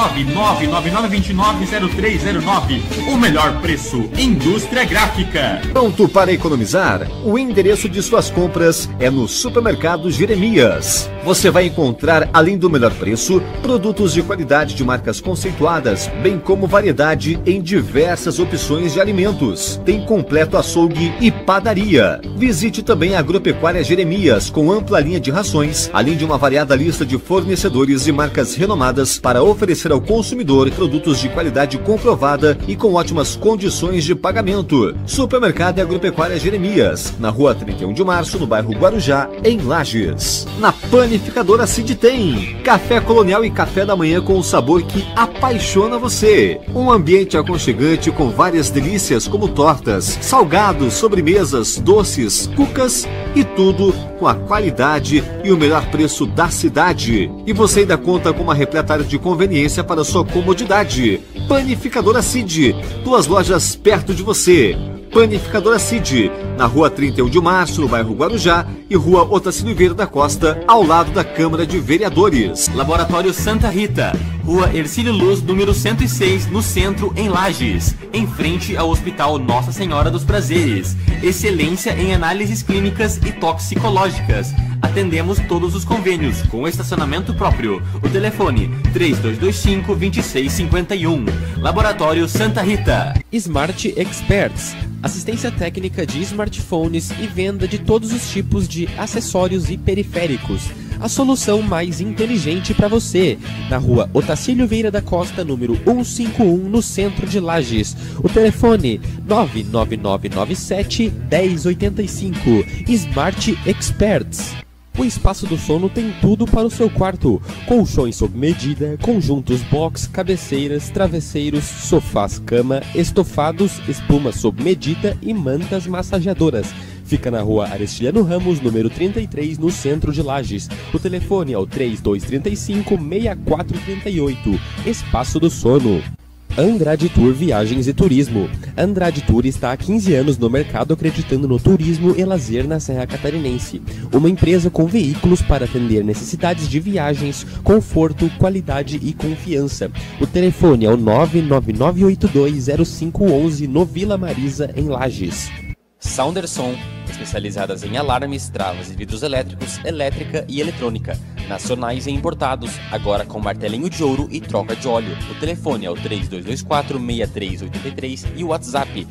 499-9929-0309. O melhor preço. Indústria Gráfica. Pronto para economizar? O endereço de suas compras é no Supermercado Jeremias. Você vai encontrar, além do melhor preço, produtos de qualidade de marcas conceituadas, bem como variedade em diversas opções de alimentos. Tem completo açougue e padaria. Visite também a Agropecuária Jeremias, com ampla linha de rações, além de uma variada lista de fornecedores e marcas renomadas para oferecer ao consumidor produtos de qualidade comprovada e com ótimas condições de pagamento. Supermercado e Agropecuária Jeremias, na Rua 31 de Março, no bairro Guarujá, em Lages. Na Panificadora Cid tem café colonial e café da manhã com o sabor que apaixona você. Um ambiente aconchegante com várias delícias como tortas, salgados, sobremesas, doces, cucas e tudo com a qualidade e o melhor preço da cidade. E você ainda conta com uma repleta área de conveniência para sua comodidade. Panificadora Cid, 2 lojas perto de você. Panificadora Cid, na Rua 31 de Março, no bairro Guarujá, e Rua Otacílio Vieira da Costa, ao lado da Câmara de Vereadores. Laboratório Santa Rita, Rua Ercílio Luz, número 106, no centro, em Lages, em frente ao Hospital Nossa Senhora dos Prazeres. Excelência em análises clínicas e toxicológicas. Atendemos todos os convênios, com estacionamento próprio. O telefone 3225-2651. Laboratório Santa Rita. Smart Experts. Assistência técnica de smartphones e venda de todos os tipos de acessórios e periféricos. A solução mais inteligente para você. Na Rua Otacílio Vieira da Costa, número 151, no centro de Lages. O telefone 99997-1085. Smart Experts. O Espaço do Sono tem tudo para o seu quarto. Colchões sob medida, conjuntos box, cabeceiras, travesseiros, sofás, cama, estofados, espuma sob medida e mantas massageadoras. Fica na Rua Aristiliano Ramos, número 33, no centro de Lages. O telefone é o 3235-6438. Espaço do Sono. Andrade Tour Viagens e Turismo. Andrade Tour está há 15 anos no mercado acreditando no turismo e lazer na Serra Catarinense. Uma empresa com veículos para atender necessidades de viagens, conforto, qualidade e confiança. O telefone é o 999820511 no Vila Marisa, em Lages. Sounderson, especializadas em alarmes, travas e vidros elétricos, elétrica e eletrônica, nacionais e importados, agora com martelinho de ouro e troca de óleo. O telefone é o 3224-6383 e o WhatsApp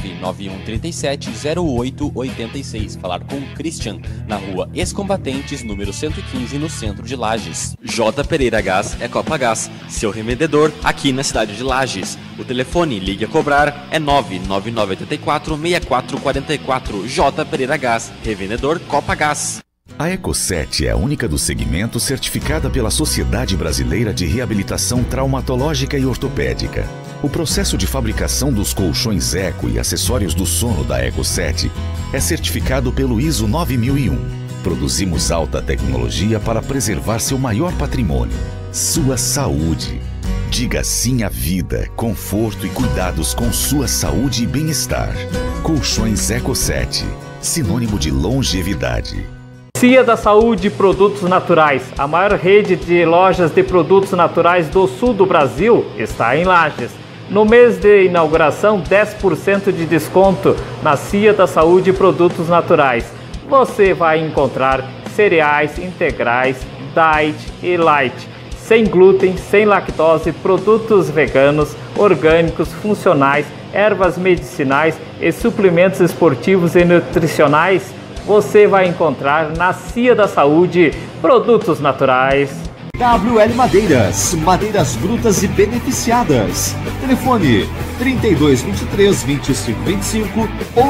99137-0886. Falar com o Christian, na Rua Ex-Combatentes, número 115, no centro de Lages. J. Pereira Gás é Copa Gás, seu revendedor aqui na cidade de Lages. O telefone ligue a cobrar é 99984-6444. J. Pereira Gás, revendedor Copa Gás. A Eco7 é a única do segmento certificada pela Sociedade Brasileira de Reabilitação Traumatológica e Ortopédica. O processo de fabricação dos colchões Eco e acessórios do sono da Eco 7 é certificado pelo ISO 9001. Produzimos alta tecnologia para preservar seu maior patrimônio, sua saúde. Diga sim à vida, conforto e cuidados com sua saúde e bem-estar. Colchões Eco 7, sinônimo de longevidade. Cia da Saúde Produtos Naturais, a maior rede de lojas de produtos naturais do sul do Brasil, está em Lages. No mês de inauguração, 10% de desconto na Cia da Saúde Produtos Naturais. Você vai encontrar cereais integrais, diet e light, sem glúten, sem lactose, produtos veganos, orgânicos, funcionais, ervas medicinais e suplementos esportivos e nutricionais. Você vai encontrar na Cia da Saúde Produtos Naturais. WL Madeiras, madeiras brutas e beneficiadas. Telefone 3223-2525 ou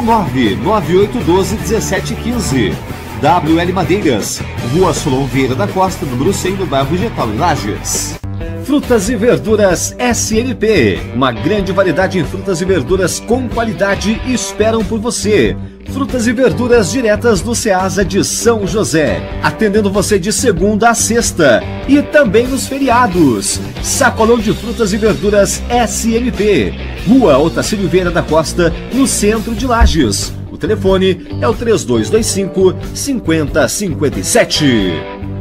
99812-1715. WL Madeiras, Rua Solon Vieira da Costa, número 100, no bairro Getúlio, em Lages. Frutas e verduras SNP, uma grande variedade em frutas e verduras com qualidade esperam por você. Frutas e verduras diretas do Ceasa de São José, atendendo você de segunda a sexta e também nos feriados. Sacolão de frutas e verduras SNP, Rua Otacílio Vieira da Costa, no centro de Lages. O telefone é o 3225-5057.